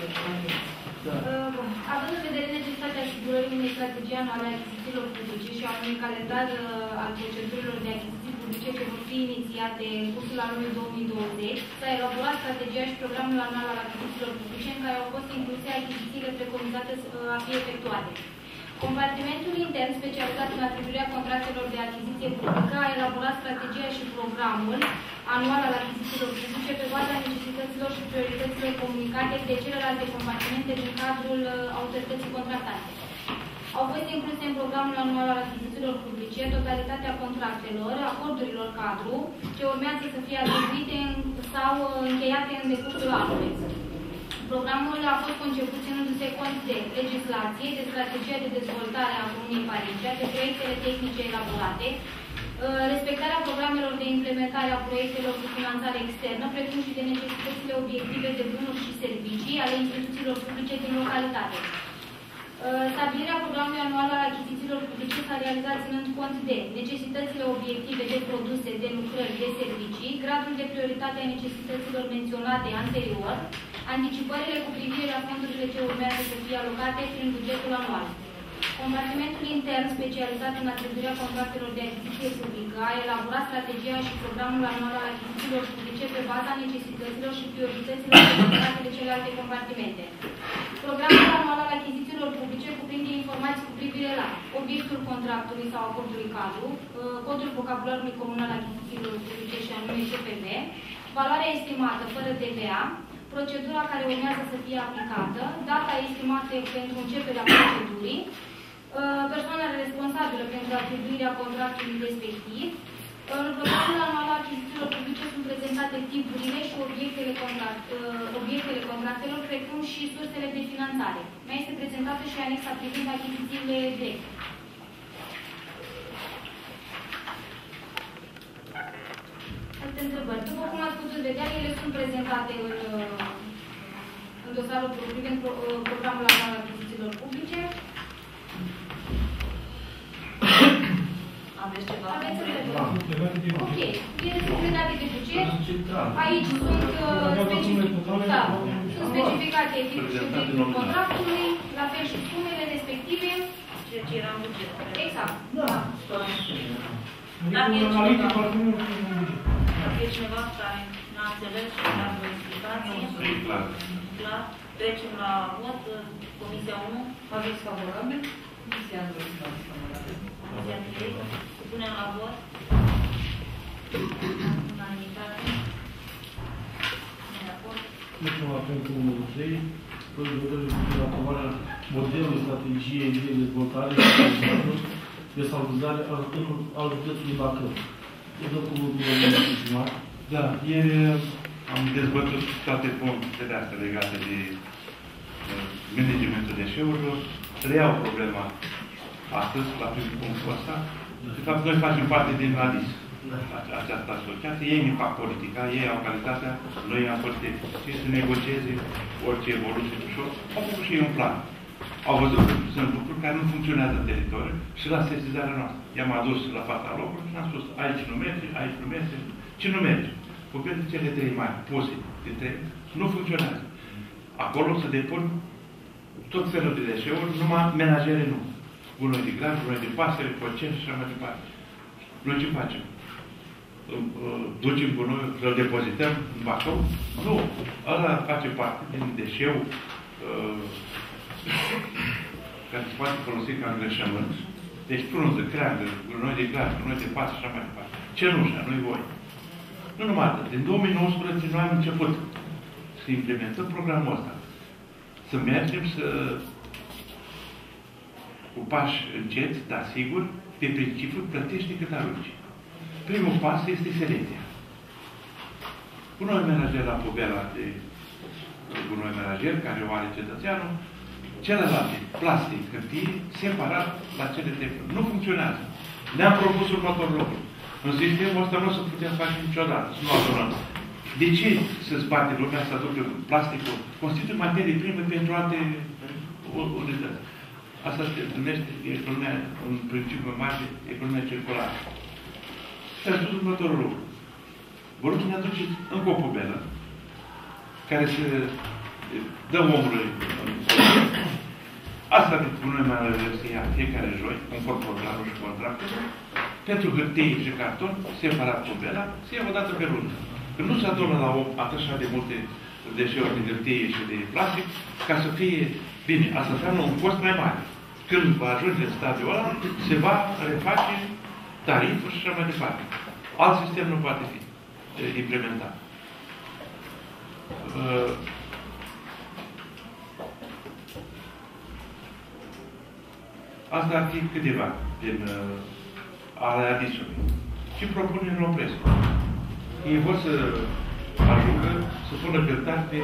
Având în vedere necesitatea asigurării unei strategii anuale a achizițiilor publice și a unui calendar al procedurilor de achiziții publice ce vor fi inițiate în cursul anului 2020, s-a elaborat strategia și programul anual al achizițiilor publice în care au fost incluse achizițiile preconizate a fi efectuate. Compartimentul intern specializat în atribuirea contractelor de achiziție publică a elaborat strategia și programul anual al achizițiilor publice pe baza necesităților și priorităților comunicate de celelalte compartimente din cadrul autorității contractante. Au fost incluse în programul anual al achizițiilor publice totalitatea contractelor, acordurilor cadru, ce urmează să fie atribuite sau încheiate în decursul anului. Programul a fost conceput ținându-se cont de legislație, de strategia de dezvoltare a Comunei Parincea, de proiectele tehnice elaborate, respectarea programelor de implementare a proiectelor cu finanțare externă, precum și de necesitățile obiective de bunuri și servicii ale instituțiilor publice din localitate. Stabilirea programului anual al achizițiilor publice s-a realizat ținând cont de necesitățile obiective de produse, de lucrări, de servicii, gradul de prioritate a necesităților menționate anterior, anticipările cu privire la fondurile ce urmează să fie alocate prin bugetul anual. Compartimentul intern specializat în atribuirea contractelor de achiziție publică a elaborat strategia și programul anual al achizițiilor publice pe baza necesităților și priorităților menționate de celelalte compartimente. Programul anual al achizițiilor publice cuprinde informații cu privire la obiectul contractului sau acordului cadru, codul vocabularului comun al achizițiilor publice și anume CPV, valoarea estimată fără TVA, procedura care urmează să fie aplicată, data estimată pentru începerea procedurii, persoana responsabilă pentru atribuirea contractului respectiv. În programul anual al achizițiilor publice sunt prezentate tipurile și obiectele contractelor, precum și sursele de finanțare. Mai este prezentată și anexa privind achizițiile directe. Alte întrebări. După cum ați putut vedea, ele sunt prezentate în dosarul privind programul anual al achizițiilor publice. Aveți ceva? Aveți întrebări? Ok. Ele sunt legate de buget. Aici sunt specificate tipul și obiectul contractului, la fel și sumele respective. Ceea ce era în buget. Exact. Dacă e cineva care n-a înțeles și n-a vreo explicație, clar, trecem la vot. Comisia 1. Aveți favorabil? Comisia 2. Comisia 3. Supunem la vot. Unanimitate. De acord. Trecem la punctul numărul 3. Proiect de hotărâre cu aprobarea modelului strategiei de dezvoltare și de salvare al județului Bacău. Îi dă cuvântul domnului primar. Da, ieri am dezbătut toate punctele astea legate de managementul deșeurilor. Reiau problema astăzi, la primul punctul ăsta. De fapt, noi facem parte din RADIS, această asociație. Ei ne fac politica, ei au calitatea, noi am fost să negocieze orice evoluție ușor. Au făcut și ei un plan. Au văzut că sunt lucruri care nu funcționează în teritoriu și la sesizarea noastră. I-am adus la fața locului și am spus, aici nu merge, aici nu merge. Ce nu merge? Vorbim de cele trei mari puse de trei, nu funcționează. Acolo se depun tot felul de deșeuri, numai menajere nu. Gunoi de graj, gunoi de pasăre, păceni și așa mai departe. Noi ce facem? Ducem gunoiul, să-l depozităm în Bacău? Nu. Ăla face parte din deșeu care se poate folosi ca îngrășământ. Deci frunză, creangă, gunoi de graj, gunoi de pasăre și așa mai departe. Cenușa, nu-i voi. Nu numai atât. Din 2019 noi am început să implementăm programul ăsta. Să mergem cu pași înceți, dar sigur, pe principiul plătești cât arunci. Primul pas este selecția. Gunoi menajer la pubela de gunoi menajer, care o are cetățeanul, celelalte, plastic, hârtie, separat la cele trei. Nu funcționează. Ne-am propus următorul lucru. În sistemul ăsta nu o să putem face niciodată, să nu adunăm. De ce să zbate lumea să aducă plasticul? Constituie materie primă pentru alte unități. Asta se numește economia, în principiu mare, economia circulară. Și a spus următorul lucru. Vă rog să ne aduceți încă o pubelă care să dă omului. Asta noi mai avem să ia fiecare joi, conform programului și contractului, pentru hârtie și carton, separat pubela, se ia o dată pe lună. Că nu se adună la om atât de multe deșeuri de hârtie și de plastic, ca să fie bine. Asta înseamnă un cost mai mare. Când va ajunge în stadiul ăla, se va reface tariful și așa mai departe. Alt sistem nu poate fi implementat. Asta ar fi câteva din ale adisului. Și propunerile opresc. Ei vor să ajungă să pună cântar pe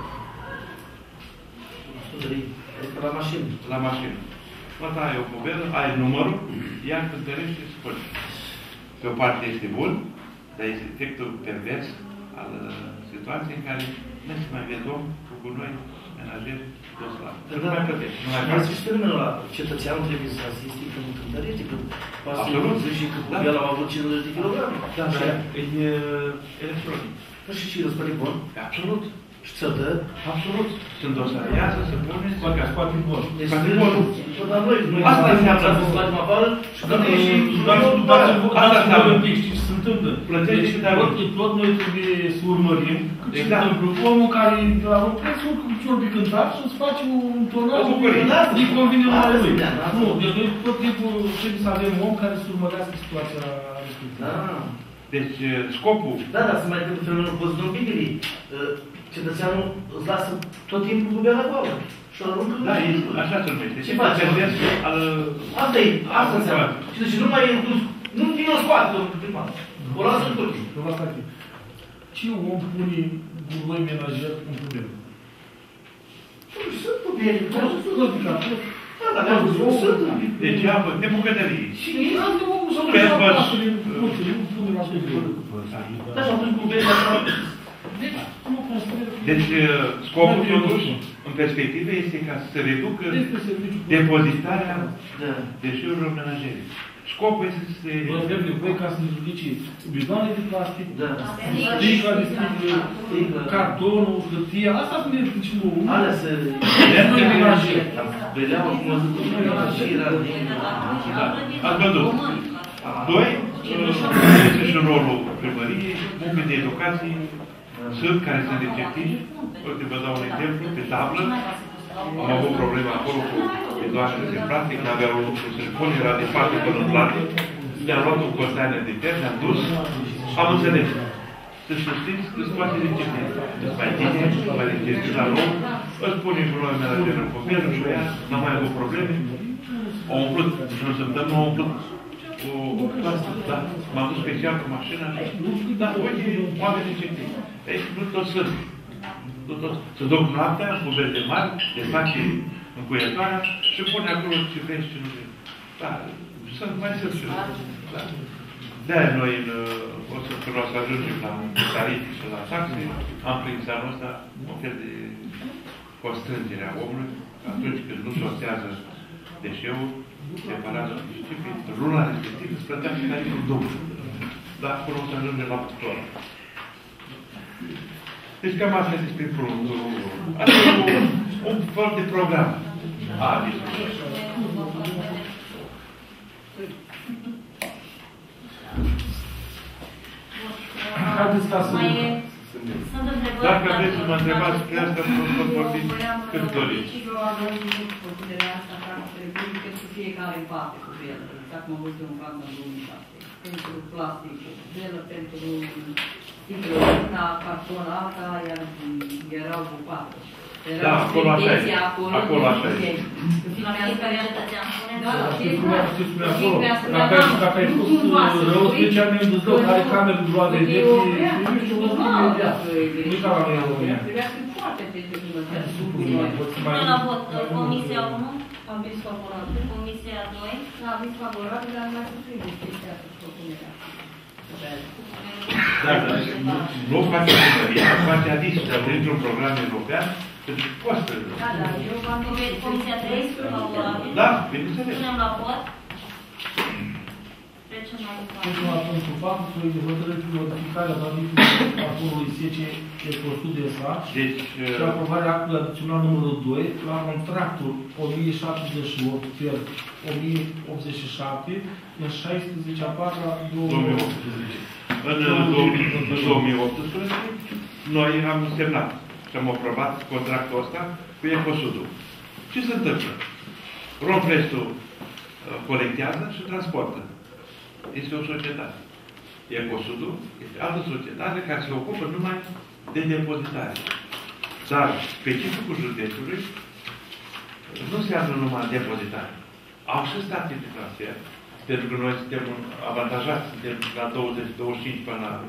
la mașină. La mașină. Poate ai o povelă, ai numărul, ea cântărește și spune. Pe o parte este bun, dar este efectul pervers al situației în care nu se mai vede om cu noi, menajeri, dos la. Nu mai plătești. Nu mai plătești. Și termenul ăla, cetățeanul trebuie să asiste când cântărește, când pasă și când el a avut 50 de kilograme. Da, e electronic. Păi și ce răspări bun? Absolut. Și ți-o dă? Absolut. Când o să iasă, să pune, Scoate bun. scoate bonul. Dar noi Asta înseamnă să scoatem afară și când e și... Asta înseamnă. Știi ce se întâmplă? Plătești și tot noi trebuie să urmărim cât se Exact. întâmplă. Omul care la un preț urcă cu picior de cântar și îți face un tonaj îi convine numai lui. Nu, deci noi tot timpul trebuie să avem om care să urmărească situația respectivă. Da. Deci, scopul... Da, dar să mai trebuie fenomenul văzut un pic, cetățeanul îți lasă tot timpul cu bela goală. Și îl aruncă. Da, așa se numește. Ce face? Asta e, asta înseamnă. Și deci nu mai e dus, nu vine o scoate, o lasă în tot timpul. Ce om pune gurloi menajer în problemă? Sunt probleme. Da, dar sunt. Deci, de bucătărie. Și asta omul să nu Pe ia băs. pasările, nu pune la problemă. Da, și atunci cu bela așa. Deci, scopul totuși, în perspectivă, este ca să se reducă depozitarea deșeurilor menajere. Scopul este să se... Vă avem nevoie ca să ne ridice bidoane de plastic, Sticla, cartonul, hârtia, asta să ne ridice omul. alea să... Nu-i menajere. Vedeam acum Ați văzut. Doi, este și rolul primăriei, muncă de educație, sunt care sunt receptivi. Uite, vă dau un exemplu, pe tablă. Am avut probleme acolo cu bidoanele de plastic, n-aveau lucru să le pun, era departe până în plată. Ne-am luat un container de ter, ne-am dus, am înțeles. Deci să știți că se poate receptiv. Mai bine, mai receptiv la loc, îți pune și noi menajer în copil, și ea, n-am mai avut probleme. Au umplut, și o săptămână au umplut cu plastic, da. M-am dus special cu mașina și, da, uite, oameni receptivi. Ei, nu toți sunt. Se duc noaptea, cu verde mari, le face încuietoarea și pune acolo ce vrei și ce nu vrei. Da, sunt mai sunt și da. De-aia noi, când o să ajungem la tarife și la taxe, am prins anul ăsta un fel de constrângere a omului, atunci când nu sortează deșeul, separat, știi, luna respectivă îți plătească tariful dublu. Dar până o să ajungem la tuturor. Deci cam asta este despre asta e un fel de program. Haideți ca să... Dacă vreți să mă întrebați pe asta, nu pot vorbi cât doriți. Și eu avem propunerea asta ca să trebuie pentru fiecare în parte cu belă. Dacă mă văd un caz în 2007. Pentru plastic, belă, pentru sticlă, una, carton, alta, iar erau cu patru. Da, acolo așa e. Acolo așa e. Dacă ai fost rău, specialmente îți dau care cameră de luat de direcție, nu știu, nu ca la noi în România. Până la vot, Comisia 1, Aviz favorabil. Comisia 2, Aviz favorabil, dar mai puțin discuția cu propunerea. Da, nu face primăria, face adis, dar printr-un program european, pentru că costă. Da, da, eu v-am Comisia 3, favorabil. Da, bineînțeles. Punem la vot. Trecem mai departe. Trecem la punctul 4, proiect de hotărâre prin modificarea tarifului 10 Ecosud de Sat Deci, și aprobarea actului adițional numărul 2 la contractul 1078 per 1087 în 16/4/2018. în 2018, noi am semnat și am aprobat contractul ăsta cu Ecosudul. Ce se întâmplă? Romprestul colectează și transportă. Este o societate. Ecosudul este altă societate care se ocupă numai de depozitare. Dar specificul județului nu se află numai în depozitare. Au și stații de transfer, pentru că noi suntem avantajați, suntem la 20-25 până la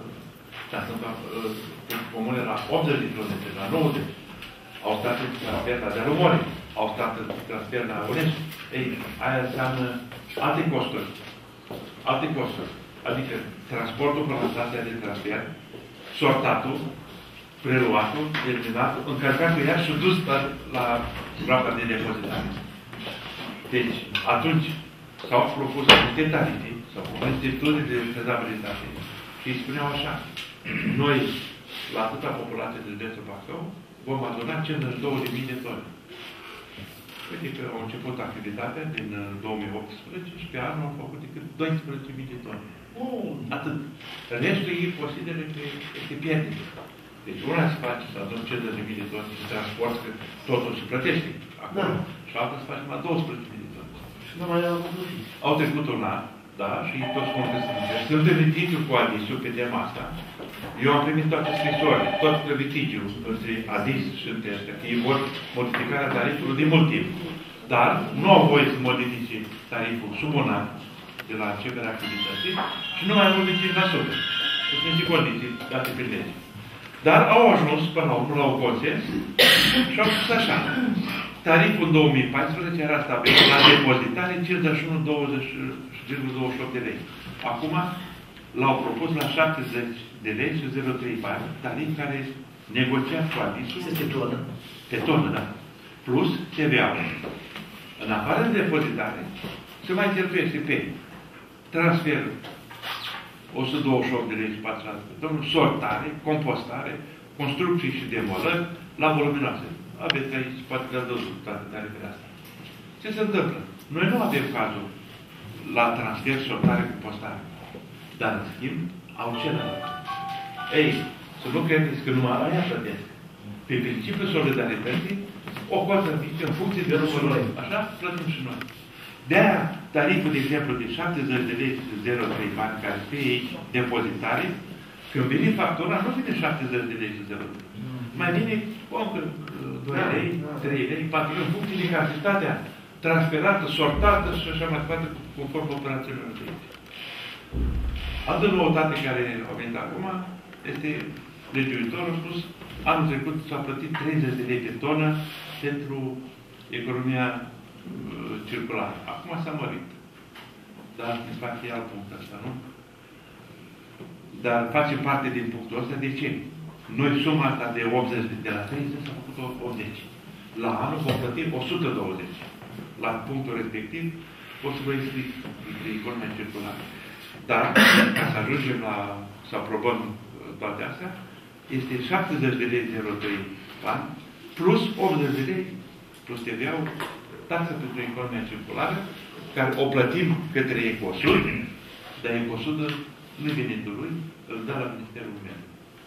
comune la 80 de km, la 90. Au stat de transfer la Dealumore, au stat de transfer la UNESCO. Ei, aia înseamnă alte costuri. Alte costuri. Adică transportul până la stația de transfer, sortatul, preluatul, eliminatul, încărcatul ea și dus la groapa de depozitare. Deci, atunci s-au propus anumite tarife, sau anumite studii de fezabilitate. Și îi spuneau așa, noi, la atâta populație de județul Bacău, vom aduna 52.000 de tone. Uite că au început activitatea din 2018 și pe anul au făcut decât 12.000 de tone. Atât. Restul ei consideră că este pierdere. Deci una se face să adun 50.000 de tone și transport, că totul se plătește acolo. Da. Și altă se face numai 12.000 de tone. Și nu mai au trecut un an, da, și toți spun că sunt în litigiu cu Adisul pe tema asta. Eu am primit toate scrisorile, tot litigiul între Adis și între ăștia, că ei vor modificarea tarifului de mult timp. Dar nu au voie să modifice tariful sub un an de la începerea activității și nu mai mult de 5%. Sunt niște condiții date pe lege. Dar au ajuns până la urmă la un consens și au spus așa. Tariful în 2014 era stabilit la depozitare 51,28 de lei. Acum l-au propus la 70 de lei și 0,3 bani, tarif care negociat cu Adisul. Este tonă. Pe tonă, da. Plus TVA-ul. În afară de depozitare, se mai cheltuiește pe transfer 128 de lei și 400 de sortare, compostare, construcții și demolări la voluminoase. Aveți aici, poate le-ați văzut toate tarifele astea. Ce se întâmplă? Noi nu avem cazul la transfer, sortare, compostare. Dar, în schimb, au celălalt. Ei, să nu credeți că numai aia plătesc. Pe principiul solidarității, o cotă mică, în funcție de numărul lor. Așa plătim și noi. De-aia, tariful, de exemplu, de 70 de lei și 0,3 bani, care fie ei depozitare, când vine factura, nu vine 70 de lei și 0,3. Mai vine, încă 2 lei, 3 lei, 4 lei, în funcție de cantitatea transferată, sortată și așa mai departe, conform operațiunilor de aici. Altă noutate care a venit acum este legiuitorul spus, anul trecut s-a plătit 30 de lei pe tonă pentru economia circulară. Acum s-a mărit. Dar din fapt e alt punct ăsta, nu? Dar face parte din punctul ăsta. De ce? Noi suma asta de 80, de la 30 s-a făcut 80. La anul vom plăti 120. La punctul respectiv o să vă explic despre economia circulară. Dar, ca să ajungem la, să aprobăm toate astea, este 70 de lei 0,3 bani, plus 80 de lei, plus TVA-ul, taxa pentru economia circulară, care o plătim către Ecosud, dar Ecosud nu-i venitul lui, îl dă la Ministerul Mediului.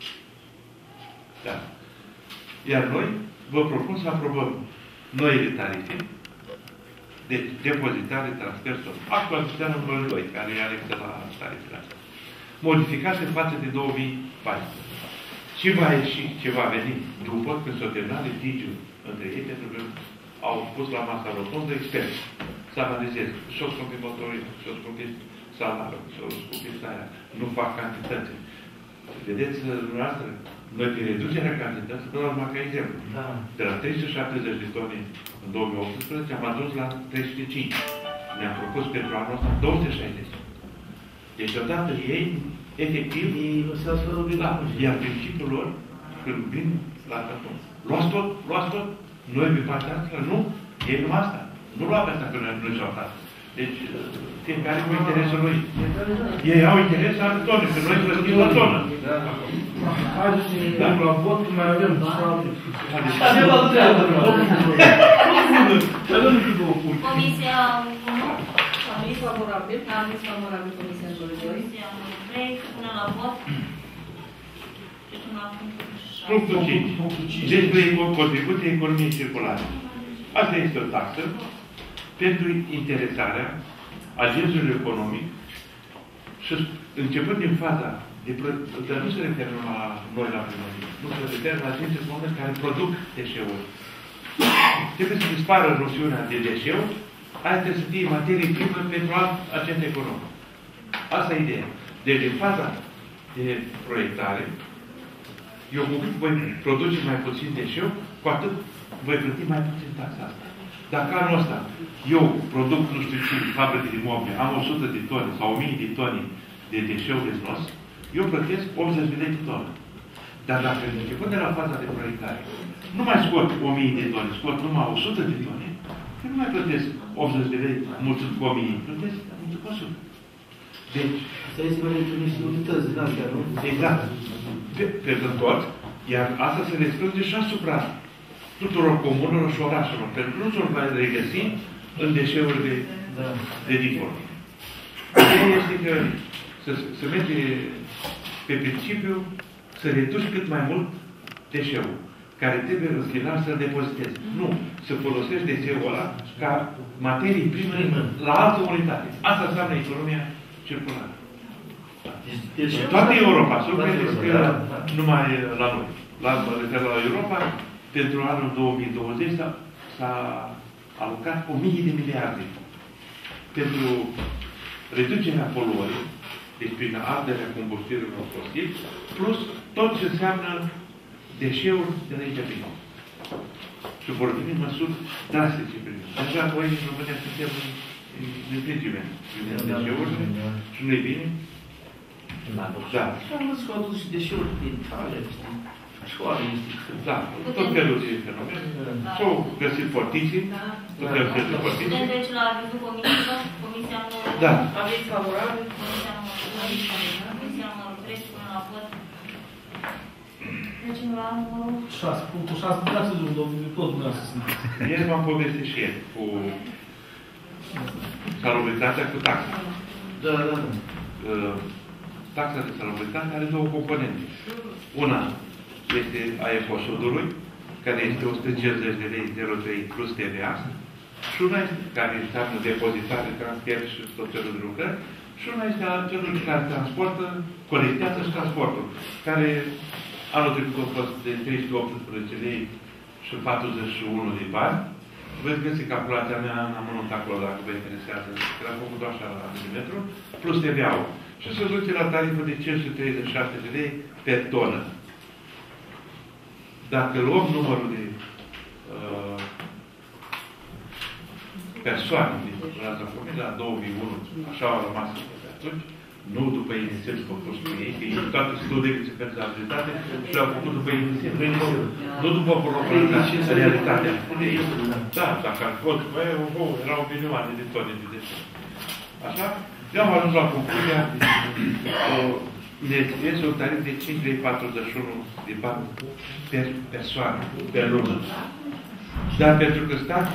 Da. Iar noi vă propun să aprobăm noile tarife, deci depozitare, transfer, actualizarea numărul 2, care e anexă la tarifele astea. Modificate față de 2014. Ce va ieși, ce va veni după, când s-o termina litigiul între ei, pentru că au pus la masa rotundă experți să analizeze și-o scumpi motorii, și-o scumpi salarul, și-o scumpi aia, nu fac cantități. Vedeți, dumneavoastră, noi pe reducerea cantității, până la urmă ca exemplu. Da. De la 370 de tone în 2018 am ajuns la 305. Ne-am propus pentru anul ăsta 260. Deci odată ei, efectiv, ei lăsează fără obligație. Iar principiul lor, când vin la carton, luați tot, noi pe partea asta, nu, ei numai asta. Nu luăm asta că noi și-au dat. Deci, fiecare cu interesul lui. Ei au interes la tonă, că noi plătim la tonă. Haideți să ne la vot, că mai avem și alte. Avem la treabă, Comisia 1. Aviz favorabil. Aviz favorabil Comisia 2. Comisia 3. Până la vot. Punctul 5. Despre contribuția economiei circulare. Asta este o taxă pentru interesarea agentului economic și începând din faza de dar nu se referă la noi la primărie, nu se referă la agenții economici care produc deșeuri. Trebuie să dispară noțiunea de deșeu, aia trebuie să fie materie primă pentru alt agent economic. Asta e ideea. Deci din faza de proiectare, eu cu cât voi produce mai puțin deșeu, cu atât voi plăti mai puțin taxa asta. Dacă anul ăsta eu produc, nu știu ce, fabrică de mobile, am 100 de tone sau 1000 de tone de deșeu de znos, eu plătesc 80 de lei de tonă. Dar dacă începând de la faza de proiectare, nu mai scot 1000 de tone, scot numai 100 de tone, eu nu mai plătesc 80 de lei mulțit cu 1000, plătesc mulțit cu 100. Deci... Asta este pentru niște unități din astea, nu? Exact. Pe tot, iar asta se răspunde și asupra tuturor comunelor și orașelor, pentru că nu s-o mai regăsi în deșeurile de dincolo. Ideea este că să merge pe principiu să reduci cât mai mult deșeul, care trebuie în final să-l depozitezi. Nu, să folosești deșeul ăla ca materie primă la altă unitate. Asta înseamnă economia circulară. În toată Europa, să nu credeți că numai la noi. La Europa, pentru anul 2020 s-a alocat 1000 de miliarde pentru reducerea poluării, deci prin arderea combustibililor fosili, plus tot ce înseamnă deșeuri de aici prin. Și vor veni măsuri drastice prin. Deja noi în România suntem în întregime. Deșeurile și nu-i bine. Da. Și am văzut că au adus și deșeuri din Italia, școală, da, tot felul de fenomene. S-au găsit portiții, tot felul de portiții. Putem trece la avizul comisiei, comisia numărul 1. Da. Aviz favorabil. Comisia numărul 2, comisia numărul 3, până la vot. Trecem la numărul 6. Punctul 6, vreau să zic, domnule, tot vreau să sunt. Ieri m-am povestit și ieri cu salubritatea cu taxa. Da. Taxa de salubritate are două componente. Una este a eposudului, care este 150 de lei 0,3 plus TVA, și una este care înseamnă depozitare, transfer și tot felul de lucrări, și una este a celor care transportă, colectează și transportul, care anul trecut a fost de 318 lei și 41 de bani. Veți găsi calculația mea în amănunt acolo, dacă vă interesează, că l-am făcut așa la milimetru, plus TVA-ul. Și se duce la tariful de 537 de lei per tonă. Dacă luăm numărul de persoane din raza familiei, la 2001, așa au rămas de atunci, nu după inițial făcut cu ei, că ei toate studiile se fezabilitate și le-au făcut după inițial. Nu după probabilitate, realitatea. Da, dacă ar fost, erau milioane de tone de deșeuri. Așa? Eu am ajuns la concluzia este un tarif de 5,41 de bani per persoană, per lună. Dar pentru că stat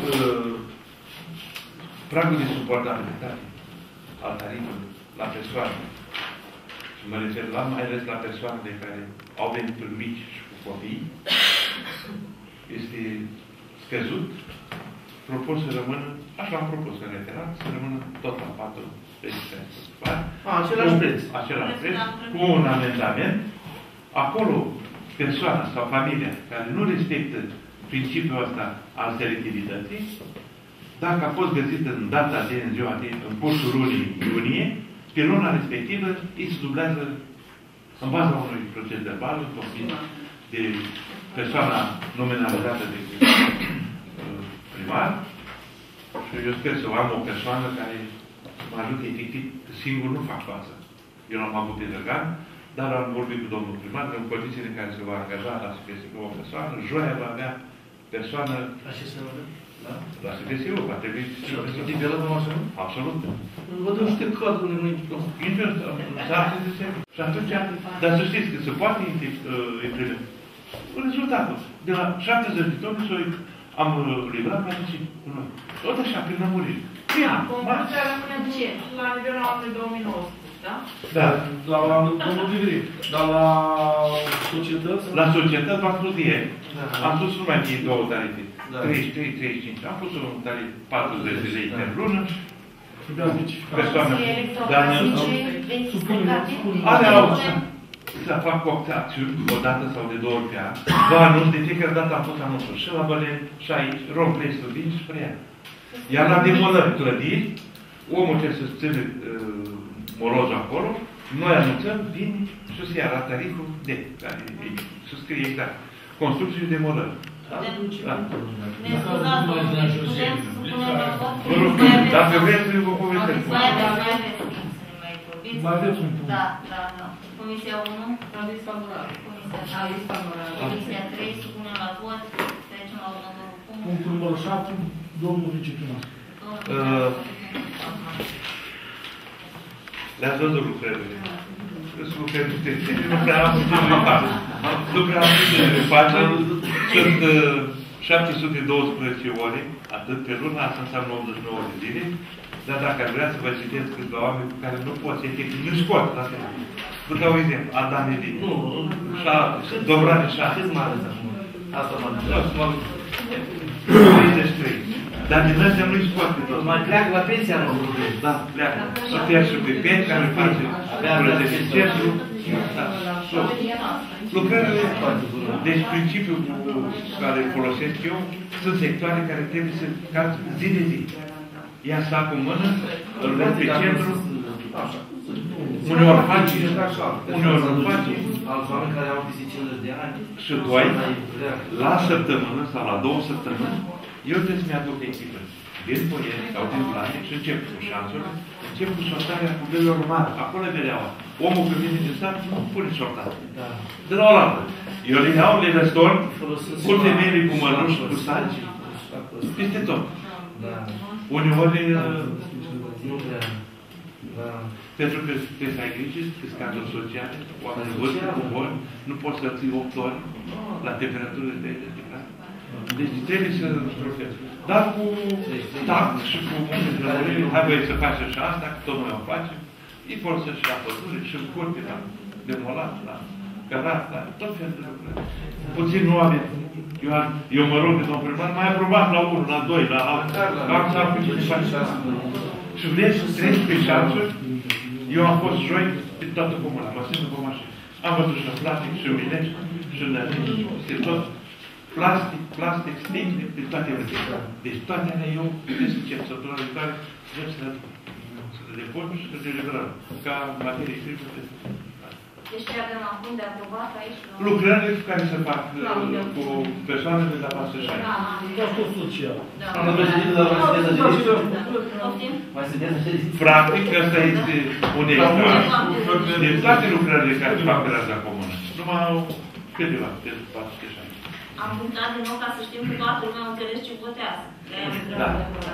pragul de suportabilitate al tarifului la persoană, și mă refer mai ales la persoanele care au venituri mici și cu copii, este scăzut, propun să rămână, așa am propus în referat, să rămână tot la 4 același preț. Același preț, cu un amendament. Acolo, persoana sau familia care nu respectă principiul ăsta al selectivității, dacă a fost găsită în data de în ziua de, în cursul lunii iunie, pe luna respectivă îi se dublează în baza unui proces verbal, de persoana nominalizată de primar. Și eu sper să am o persoană care mă ajută efectiv, singur nu fac față. Eu n-am avut pe Dăgan, dar am vorbit cu domnul primar, în condițiile în care se va angaja la să o persoană, joia va avea persoană Da? La SDSU, va trebui Să developăm așa? Absolut. Vă dăm niște cadruri noi. Invers, la SDSU. Și atunci, dar să știți că se poate implementa. Rezultatul. De la 70 de tone am livrat la 5. Tot așa, prin lămurire. Concluzia rămâne la nivelul anului 2019, da? Da. La domnul Livrii. Dar la societăți? La societăți v-am spus de ieri. Am spus numai din două tarife. Da. 33, 35. Am pus un tarif 40 de lei pe lună. Trebuia specificat. Persoane. Dar alea au să fac cooptațiuni o dată sau de 2 ori pe an. Vă anunț, de fiecare dată am pus anunțul și la Băleni și aici, rog prestul vin și spre ea. Iar la demolări, clădiri, omul trebuie să ține molozul acolo, noi anunțăm, vin și se ia la tariful de, care se scrie exact. Construcții și demolări. Da. Ne scuzați, putem să supunem la vot? Vă rog, dacă vreți să vă povestesc. Mai aveți un punct. Da. Comisia 1. Aviz favorabil. Comisia 3. Supunem la vot. Trecem la următorul punct. Punctul numărul 7, domnul viceprimar. Le-ați văzut lucrările. Sunt lucrări puternice. Nu prea am putut să le fac. Nu prea am putut să le facem. Sunt 712 ore, atât pe lună, asta înseamnă 89 de zile. Dar dacă ar vrea să vă citesc câțiva oameni cu care nu pot, efectiv, nu-și pot. Vă dau un exemplu. Adam Edin. Dobrane 6. Câți mai aveți acum? Asta mă Nu, 33. Dar din astea nu-i scoate tot. mai pleacă la pensia, nu? Da, pleacă. Să pierzi pe pensia, care face beneficiarul. Lucrările, deci principiul care folosesc eu, sunt sectoare care trebuie să cazi zi de zi. Ia sacul în mână, îl vezi pe centru, uneori face, uneori nu face. Alți oameni care au peste 50 de ani. Și doi, la săptămână sau la 2 săptămâni, eu trebuie să-mi aduc echipă din poieni sau din plane și încep cu șanțurile, încep cu sortarea cu găilor mari. Acolo vedeau. Omul când vine din sat, nu pune sortare. De la o altă. Eu le iau, le răstorn, cu femeile cu mănuși, cu saci, peste tot. Uneori nu prea. Pentru că trebuie să ai grijă, că scaduri sociale, oameni vârstă, cu boli, nu poți să ții 8 ori la temperatură de grade. Deci trebuie să strofezi. Dar cu tact și cu multe de lămurire, hai băieți să faci așa asta, că tot noi o facem, îi folosesc și la pădure, și în curte, la demolat, la cărat, la tot felul de lucruri. Puțin nu avem. Eu mă rog de domnul primar, mai aprobat la 1, la 2, la altul. Am să am ce faci. Și vreți 13 șanțuri, eu am fost joi pe toată comuna, mă simt după mașină. Am văzut și în plastic, și în minești, și în este tot plastic, sticle, de toate rândile. Deci toate alea eu trebuie să încep săptămâna viitoare, trebuie să le depun și să le liberăm, ca materie primă. Deci ce avem acum de aprobat aici? Lucrările care se fac cu persoanele de la pasă și aia. Costul social. Mai sunteți în ședință? Practic, ăsta este un extras din toate lucrările care se fac pe raza comună. Numai câteva, de pasă și aia. Am punctat din nou ca să știm că toată lumea înțeles ce votează. Da.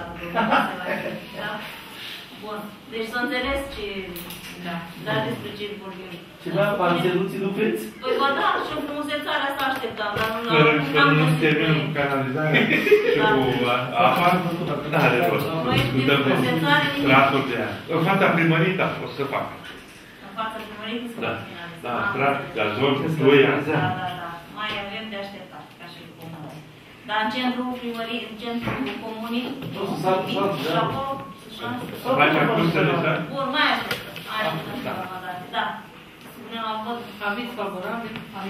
Bun. Deci să înțeles ce... Da, despre ce vorbim. Ceva parțeluții nu vreți? Păi bă, da, și în frumusețarea asta așteptam, dar nu Să nu terminăm cu canalizarea și cu apa, nu are rost. Îți dăm straturi de aia. În fața primăriei, da, o să facă. În fața primăriei să facă finalizare. Da, strat, gazon, ploia. Da. Mai avem de așteptat, ca și comună. Dar în centrul primăriei, în centrul comunii, și acolo, să faci acum să le faci? Bun, mai așteptăm. Da. Supunem la vot. Aviz favorabil.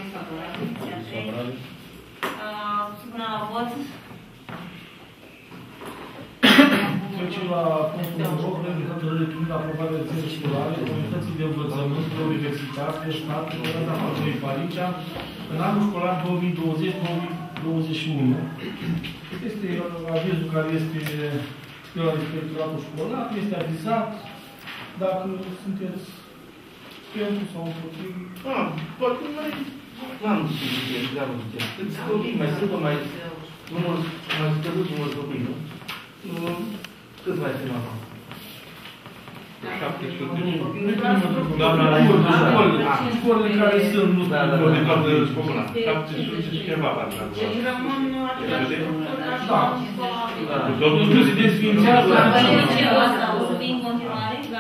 Supunem la vot. Trecem la punctul numărul 8, de hotărâre privind aprobarea rețelei școlare, comunității de învățământ, de universitate, stat, Comuna Faptului Paricea, în anul școlar 2020-2021. Este avizul care este de la inspectoratul școlar, este avizat. Dacă sunteți pentru sau împotrivă. Poate mai... Nu am zis ce mai sunt, mai... Mai scăzut numărul copii, nu? Cât mai este normal? 700. Doamna, școlile care sunt, nu de toată comuna. 700 și ceva parcă. Totul se desfințează. Liceul ăsta o să fie în continuare, la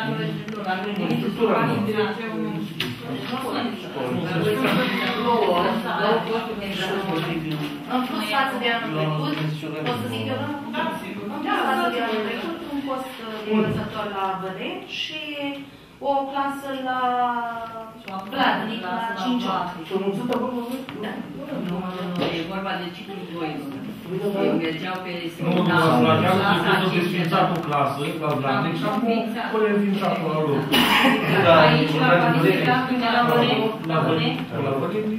în plus față de anul trecut, o să zic eu, da, față de anul trecut, un post de învățător la Bădeni și o clasă la Bladnic, la 5-8. Sunt 100 acolo? Da. Nu, e vorba de ciclul 2. Mergeau pe Nu, la Neamț a desfințat o clasă, la Bladnic, și acum o reînființat la lor. Aici, la Bădeni, la Bădeni. La Bădeni?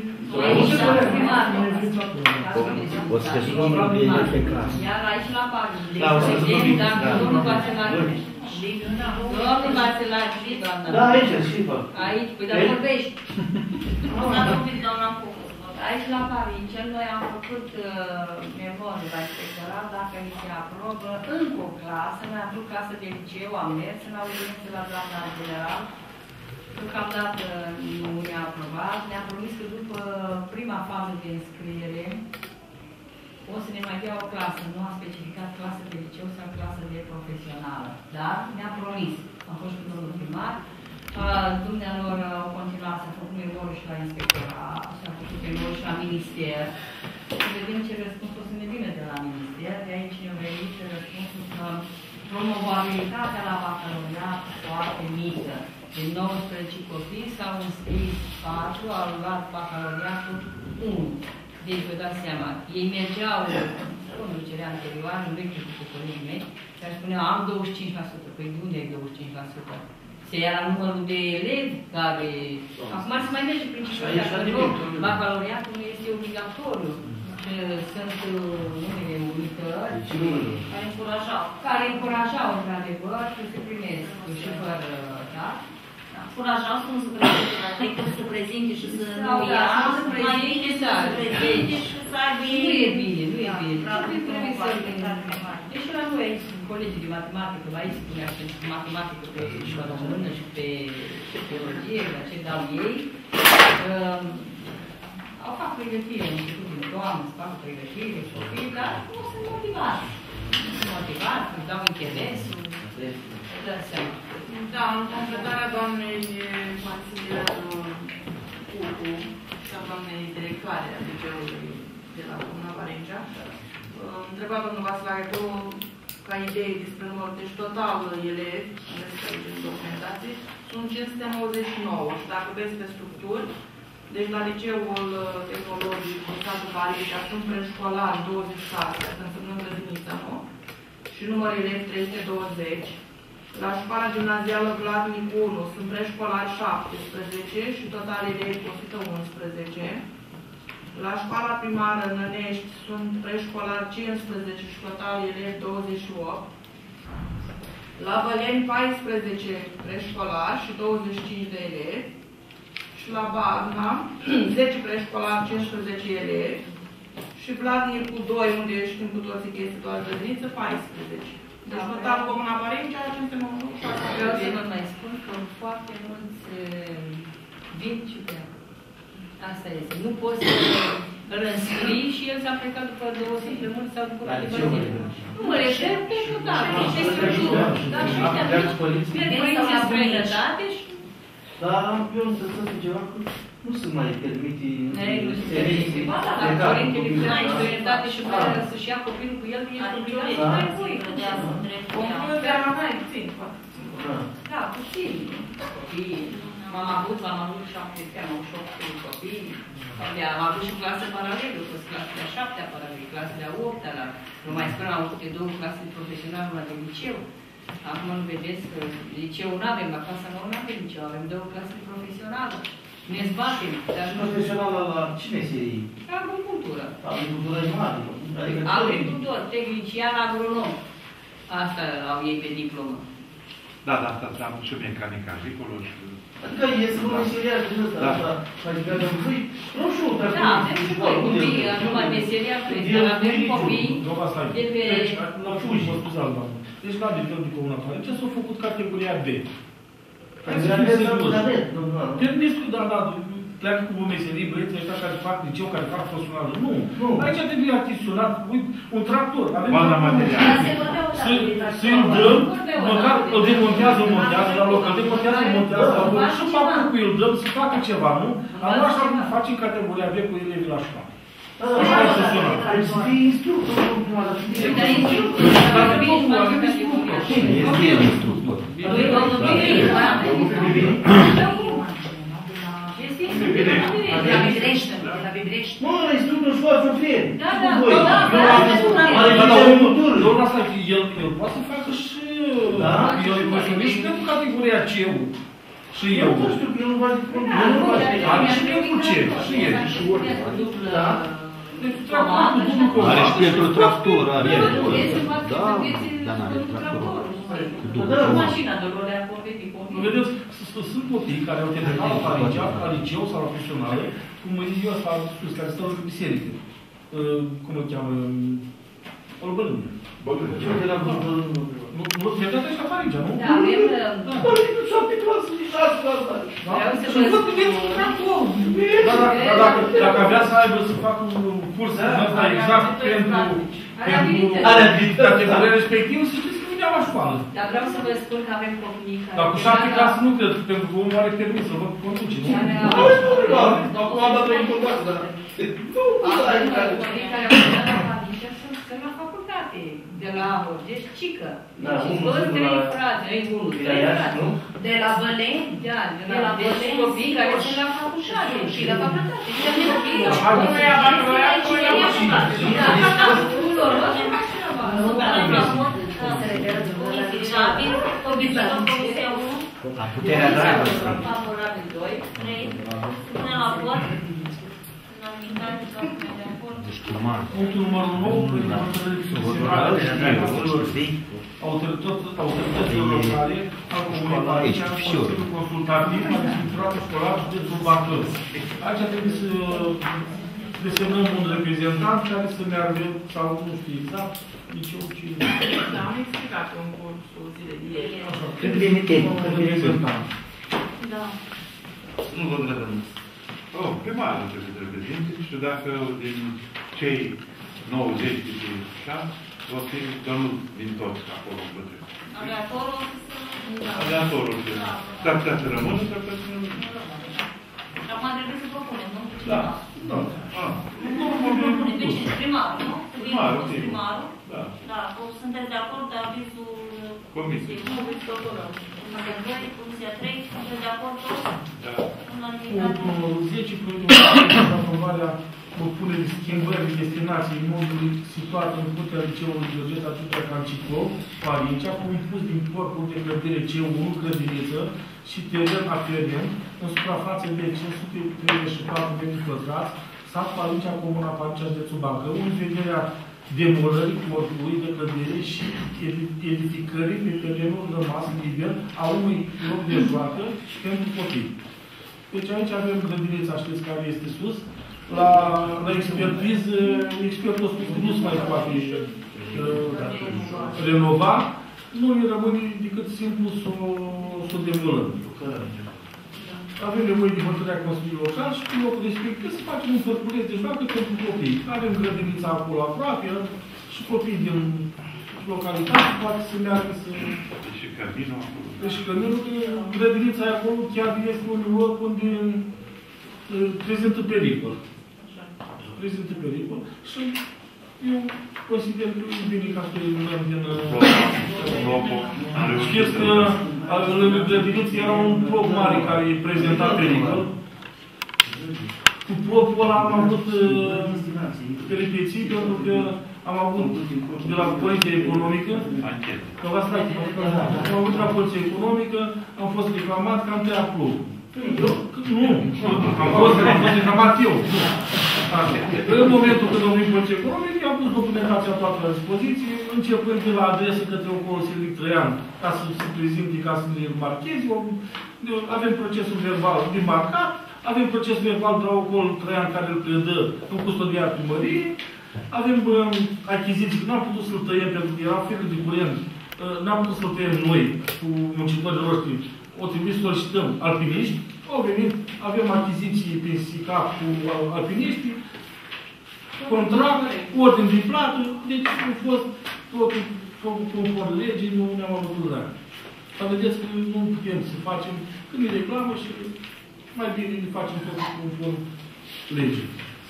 O să se luăm pe clasă. Iar aici la Paris. Da, o să se luăm. Dacă domnul Bacelar, domnul Bacelar, știi, doamna? Da, aici, și fac. Aici, păi dar vorbești. Lăsați un pic, doamna Focus. Aici la Parincel noi am făcut memorie la inspectorat, dacă ni se aprobă încă o clasă, noi am făcut clasă de liceu, am mers în audiență la doamna general, deocamdată nu ne-a aprobat, ne-a promis că după prima fază de înscriere o să ne mai dea o clasă, nu a specificat clasă de liceu sau clasă de profesională, dar ne-a promis, am fost cu domnul primar. Dumnealor au continuat să facă memoriu și la inspectorat, și-a făcut memoriu și la minister. Să vedem ce răspuns o să ne vină de la minister. De aici ne-a venit răspunsul că promovabilitatea la bacalaureat foarte mică. De 19 copii s-au înscris 4, au luat bacalaureatul 1. Deci vă dați seama, ei mergeau în ducerea anterioară, în vechiul cu colegii mei, care spuneau, am 25%. Păi de unde ai 25%? Se ia la numărul de elevi care... Acum se mai merge prin ciclul. Bacalaureatul nu este obligatoriu. Sunt unele unități care încurajau, într-adevăr, să se primesc și fără, da? Încurajau să nu se prezinte, decât să prezinte și să nu ia, mai bine să se prezinte și să aibă... Nu e bine, nu e bine. Trebuie să... Deci la noi aici, colegii de matematică, la aici spunea și matematică pe limba română și pe biologie, la ce dau ei, au fac pregătire, în început din toamnă, să facă pregătire, copii, dar nu sunt motivați. Nu sunt motivați, îți dau interesul, îți dați seama. Da, în completarea doamnei Maximilianu Cucu și a doamnei directoare a liceului de la Comuna Parincea, întreba domnul Vasilariu ca idee despre numărul, deci total elevi, în documentație, sunt 599 și dacă vezi pe structuri, deci la liceul tehnologic din satul Parincea sunt preșcolari 26, asta înseamnă grădiniță, nu? Și numărul elevi 320. La școala gimnazială Vladnic 1 sunt preșcolari 17 și total elevi 111. La școala primară Nănești sunt preșcolari 15 și total elevi 28. La Băleni 14 preșcolari și 25 de elevi. Și la Badna 10 preșcolari, 15 elevi. Și Vladnic cu 2, unde știm cu toții că este doar grădiniță, 14. Deci total Comuna Parincea, 596. Vreau să vă mai spun că foarte mulți vin și pe asta este. Nu poți să îl înscrii și el s-a plecat după 2 săptămâni sau după câteva zile. Nu mă refer pe total, pe structură. Dar și ăștia vin părinții în străinătate și... Dar eu să spun ceva, nu se mai permite... Nu se permite. Ba da, dar părintele vine în străinătate și vrea să-și ia copilul cu el, este obligat și mai voi. Concluzia de la mai puțin, poate. Da, puțin. Copii. M-am avut 7 ani, am 8 copii. Am avut și clasă paralelă, cu clasele a 7-a paralelă, clasele a 8-a. Nu mai spun, am avut 2 clase profesionale, una de liceu. Acum nu vedeți că liceul nu avem, la clasa nouă nu avem liceu, avem 2 clase profesionale. Ne zbatem. Profesională la ce meserii? Agricultură. Agricultură mare. Agricultor, tehnician, agronom. Asta au ei pe diplomă. Da, asta înseamnă și mecanica agricolă și... Adică ies un meseriaș din ăsta, așa, adică păi, nu știu, dacă... Da, avem și noi copii, numai meseria este, avem copii de pe... Deci, la Ciuși, mă scuzați, doamnă. Deci, la nivel de comunal, ce s-a făcut categoria B? Permisul, da, pleacă cu meserii, băieții ăștia care fac liceu, care fac personal. Nu. Aici trebuie achiziționat un tractor. Avem să-i dăm, măcar îl demontează, la loc, îl demontează, la loc, și faptul că îl dăm să facă ceva, nu? Nu așa cum facem categoria B cu elevii la școală. Așa e funcționat. Trebuie să fie instructor. Dar instructor, dar bine, facem instructor. Este instructor. Nu, instructor și face o fie. Da. Doar asta, el poate să facă și... El e profesionist pentru categoria C-ul. Și eu. Nu știu că el nu face control. Are și pentru C. Și el. Și ori. Da? Deci tractorul. Are și pentru tractor. Da, dar n-are tractor. mașina de rolea convertit. Vedeți, sunt copii care au terminat la liceu sau la profesională, cum eu ăsta am spus, care stau în biserică. Cum îl cheamă? Olbălâne. Nu, mi-a dat așa Farigea, nu? Da, avem... Părinte, 7 clase, 6 clase. Și văd că vine un tractor. Dar dacă avea să aibă să facă un curs exact pentru categoria respectivă, să știți că veneam la școală. Dar vreau să vă spun că avem copii care... Dar cu 7 clase nu cred, pentru că omul are permis să vă conduce, nu? Acum am dat 3 contați, dar... Avem copii care au dat la Farigea sunt la facultate, de la Orgești, Cică. Deci, toți 3 frați, unul, 3 frați. De la Băleni? Da, de la Băleni, copii care sunt la facultate. Și la facultate. Și de copii. La puterea dragostei. Favorabil 2, 3, până la vot. Unanimitate, toată de acord. Punctul numărul 9, autorităților locale al comunității și Consiliul Consultativ al Inspectoratului Școlar Județul Bacău. Aici trebuie să desemnăm un reprezentant care să meargă, sau nu știu exact, nici eu ce... Da, am explicat în cursul zilei de ieri. Când vine timpul, când vine timpul. Da. Nu vă întrebăți. Primarul trebuie să reprezinte și dacă din cei 90 de șans, o fi domnul din toți acolo în plătire. Aleatorul să... Aleatorul. S-ar putea să rămână, s-ar putea să nu rămână. Acum trebuie să propunem, nu? Da. Nu propunem pe cine? Primarul, nu? Primarul. Da. Da, sunteți de acord de avizul Comisiei. Comisia 3, sunteți de acord toți? Da. Unanimitate. Punctul 10, proiectul de aprobarea propunerii schimbării destinației modului situat în curtea liceului Georgeta Ciucea Canciclov, Parincea, cu impus din corpul de clădire C1, grădiniță și teren aferent, în suprafață de 534 de pătrați, sat Parincea, Comuna Parincea, județul Bacău, în vederea demolării corpului de clădire și edificării pe terenul rămas liber a unui loc de joacă pentru copii. Deci aici avem grădinița, știți care este sus. La expertiză, expertul a spus că nu se mai poate renova, nu ne rămâne decât simplu să o demolăm. Avem nevoie de hotărârea Consiliului Local și cu locul respectiv să facem un părculeț de joacă pentru copii. Avem grădinița acolo aproape și copiii din localitate poate să meargă să... Și căminul acolo. Deci căminul, grădinița acolo chiar este un loc unde prezintă pericol. Prezintă pericol și eu consider că e bine ca să eliminăm din... Știți că lângă grădiniță era un prop mare care prezenta pericol. Cu propul ăla am avut peripeții pentru că am avut de la Poliția Economică, că v-a stat, am avut de la Poliția Economică, am fost reclamat că am tăiat plugul. Nu, am fost reclamat eu. În momentul când domnul procuror i-a pus documentația toată la dispoziție, începând de la adresă către Ocolul Silvic Trăian, ca să se prezinte, ca să ne marchezi, avem procesul verbal din marcat, avem procesul verbal de la Ocolul Trăian care îl predă în custodia primăriei, avem achiziții, n-am putut să-l tăiem pentru că era felul de curent, n-am putut să-l tăiem noi cu muncitorii noștri, o trebuie să solicităm alpiniști, au venit, avem achiziții pe SICAP cu alpiniștii, contract, ordine de plată, deci a fost totul conform legii, nu ne-am avut la. Dar vedeți că nu putem să facem când e reclamă și mai bine ne facem totul conform legii.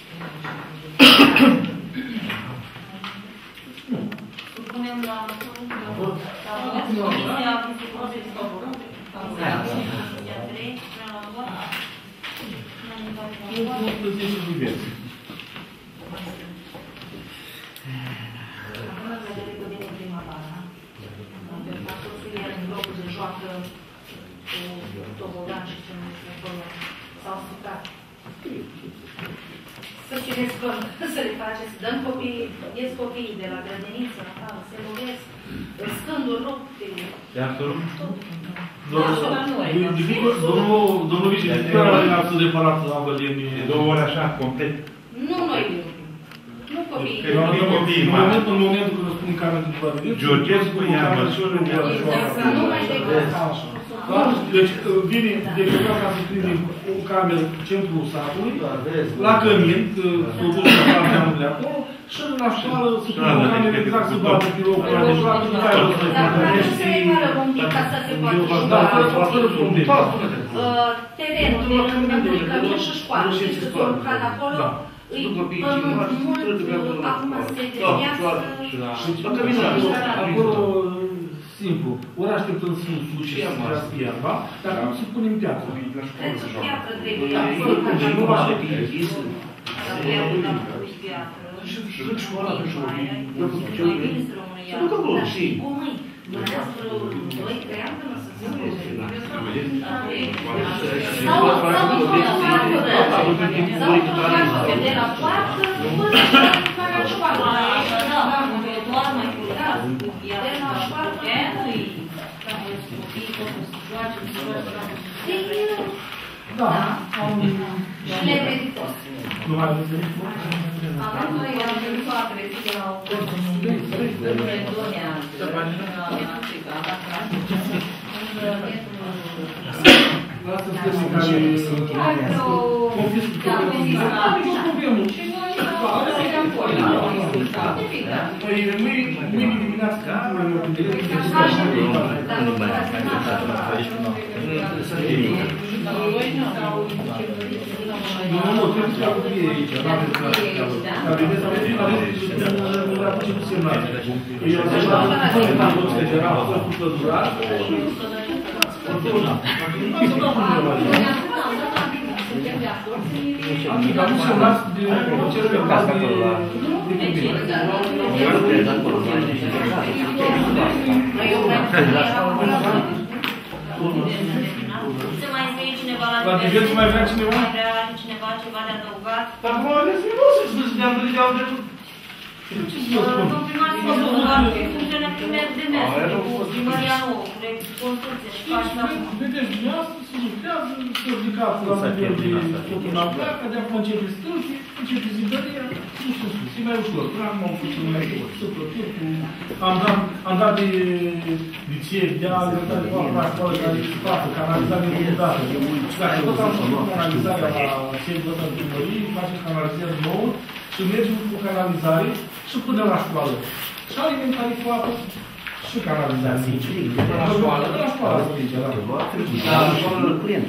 Supunem la Comisia Comisia 3, până la vot. Nu știu diverse. Având în vedere că vine primăvara, pe parcursul iar în locul de joacă cu tobogan și ce nu este acolo, s-au sucat. Să cereți că să le faceți, să dăm copiii, ies copiii de la grădiniță, natală, se lovesc, scânduri rupte. De absolut? Domnul vice-director a fost reparat la Vădenie. 2 ore așa, complet. Nu noi, nu copiii. În momentul când spun care de Vădenie, Georgescu ia măsură de Nu mai decât. Deci vine deputat ca să prinde o cameră în centrul satului, la cămin, că s-o duc la camerele acolo, și la școală să pună o cameră exact să bată pe locul ăla de joacă, după aia o să Dar nu se repară un pic ca să se poată juca. Terenul de lângă cămin și școală, știți că s-au lucrat acolo, îi pământ mult, acum se deviază și acolo, simplu, ori așteptăm să nu suce și să crească iarba, dar cum să punem piatră? Cred că piatră trebuie. Nu va fi Și școala de școală. Mai bine să rămână ea. Dar și cum îi? Dumneavoastră 2-3 ani până să se sau de la poartă până la școală. Doar mai curățat. De la școală. Copiii pot să joace, să joace. Da. Și le meritos. Nu mai aveți Acum noi am venit la trezit de la o Lasă-mi spune care confiscă problemul. Păi mâine dimineață nu, trebuie să facă ei aici, nu aveți dar vedeți, aveți ce semnați. Ei au semnat în federal, a fost pădurat și dar nu semnați de cer verbal de Se mai scrie cineva la diverse, mai vrea cineva? Mai vrea cineva ceva de adăugat? Dar cum ales nu să spus de-am de-au de Domnul primar s-a adăugat că funcționează primer de mers, cu primăria nouă, cu reconstrucție și faci la cum. Vedeți, dumneavoastră se lucrează, se ridicați la nivel de totul la placă, de acum începe stâlpii, începe zidăria, nu știu sus, e mai ușor. Până acum am făcut mai ușor, să plătit, am dat de licee, de ale, am dat de școală care se facă, canalizare inundată. Și dacă tot am făcut canalizarea la centrul ăsta de primărie, facem canalizare nouă și mergem cu canalizare și până la școală. Și alimentare cu apă și canalizare. La școală? La școală, să zice, la școală.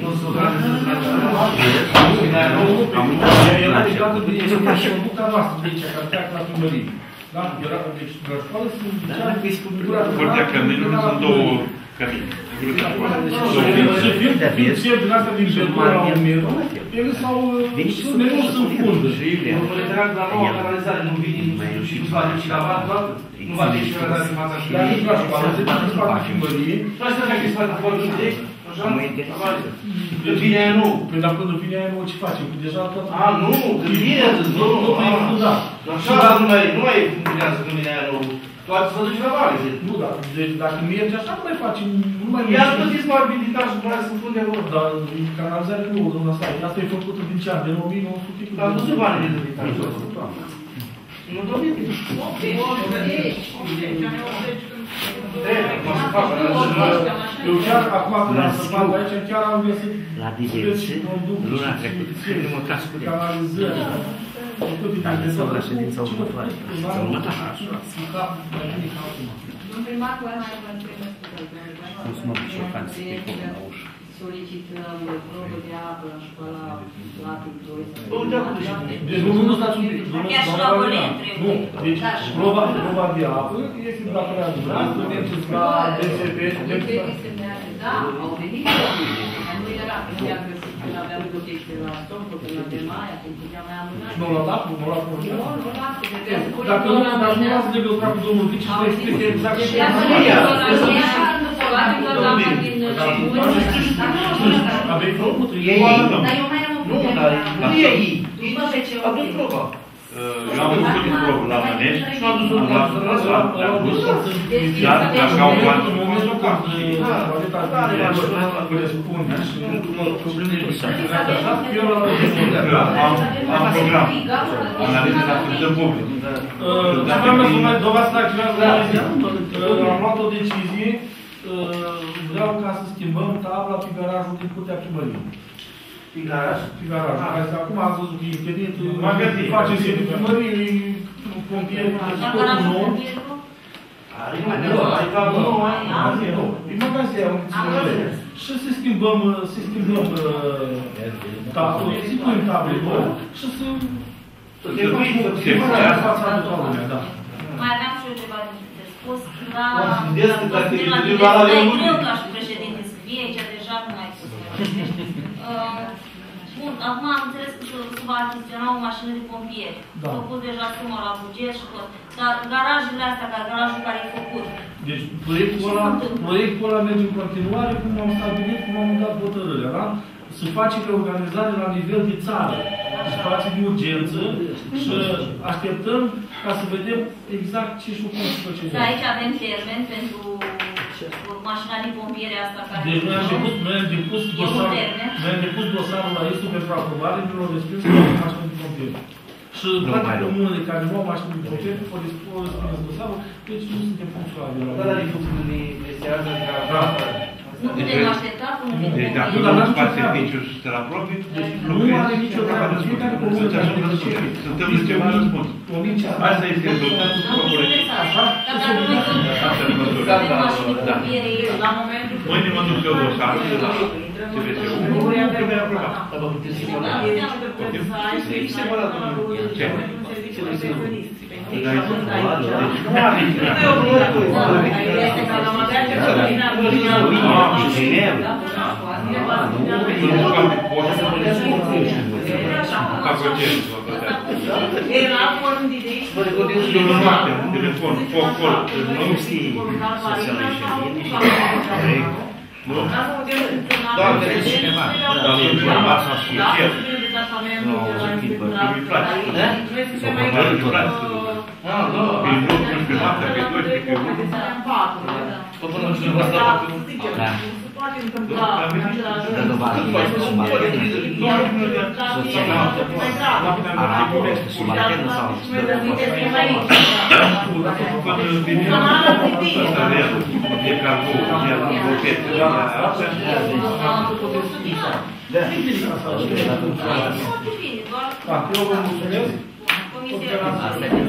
Era legată de conducta noastră de aici, care pleacă la primărie. Da? Era, deci, la școală se zicea Curtea căminului sunt 2 cămini. Și fiind cer din asta din Betura la un metru, ele s-au nerus în fundă. Domnule drag, la noua canalizare nu vine și nu va fi cineva, toată? Nu va fi cineva din fața și dar nici la școală, se poate să facă primărie. Nu asta dacă se facă foarte de Când vine aia nou. Păi dacă când vine aia nou, ce facem? Că deja toată... A, nu, când vine, nu, da. Așa nu mai funcționează când vine aia nou. Toate să duci la vale. Nu, da. Deci dacă merge așa, nu mai facem, nu mai... Iar plătiți mobilitate și după aia să funde lor. Dar canalizarea nu, domnul asta. Asta e făcută din ce an? De 1900? Dar nu se bani de mobilitate. Nu, domnule. Eu chiar, acum când am săpat aici, chiar am găsit... La diverse, luna trecută, credem o casă cu canalizări. Dacă sau la ședința următoare. Sau următoare. Domnul primar, cu aia mai întrebăm. Nu sunt mă șocan să fie acolo la ușă. Solicităm probă de apă la școala Latin 2. Deci nu stați un pic. Nu, deci proba de apă este datoria dumneavoastră, mergeți la DSP. Da, au venit. Nu era, nu i-a găsit când aveam protecție la Stompo, când la Demaia, când puteam mai amânat. Nu l-a dat, nu l-a dat. Nu l-a dat. Dacă nu l-ați legătura cu domnul Vici, să explice exact ce aveți făcut? Dar eu mai am o problemă. Nu, dar nu e ei. A dus proba. Eu am făcut din probă la Mănești și am dus-o la bus. Dar ca o bani. în momentul Am program. Analiză la activită publică. Am luat o decizie. Vreau ca să schimbăm tabla pe garajul din curtea primăriei. Pe garaj? Pe garaj. Acum am văzut că internetul face sediu primăriei, pompieri, totul nou. Are nou. E magazin, și să schimbăm tablul, să punem tablul nou și să fața de toată lumea, da. Mai aveam și eu ceva de spus. La greu ca și președinte să fie, aici deja nu mai spus. Bun, acum am înțeles că se va achiziționa o mașină de pompieri. S-a pus deja sumă la buget și tot. Dar garajele astea, garajul care e făcut. Deci proiectul ăla merge în continuare, cum am stabilit, cum am dat hotărârea, da? Se face reorganizare la nivel de țară, situații de urgență și așteptăm ca să vedem exact ce și cum se face. Dar aici avem termen pentru mașina de pompiere asta care... Deci noi am depus dosarul la ISU pentru aprobare, nu l-au respins la mașina de pompiere. Și toate comunele care nu au mașini de pompiere vor respins dosarul, deci nu suntem funcționali. Dar e făcut în investiează ca... Nu putem aștepta până vine deci dacă nu faci serviciul și te-l aprobi, nu are nicio treabă. Fiecare comună care nu ce suntem în ce vă răspund. Asta este rezultatul propunerii. La momentul mâine mă duc eu dosarul la CVC-ul. Trebuie aprobat. Dar vă puteți separa? Putem separa. Era form de idei. Telefon, foc, nu știi socială și nu? Da, trebuie cineva. Da, cineva sau și el. Nu, îmi place. Sau probabil îmi place. Pe grup, nu știu, noaptea, pe 12, pe 1. Până nu știu, asta la pe 1. Da. Dă dovadă de subalternă. Arată subalternă sau e carbou, e la bochete, Eu vă mulțumesc. Comisia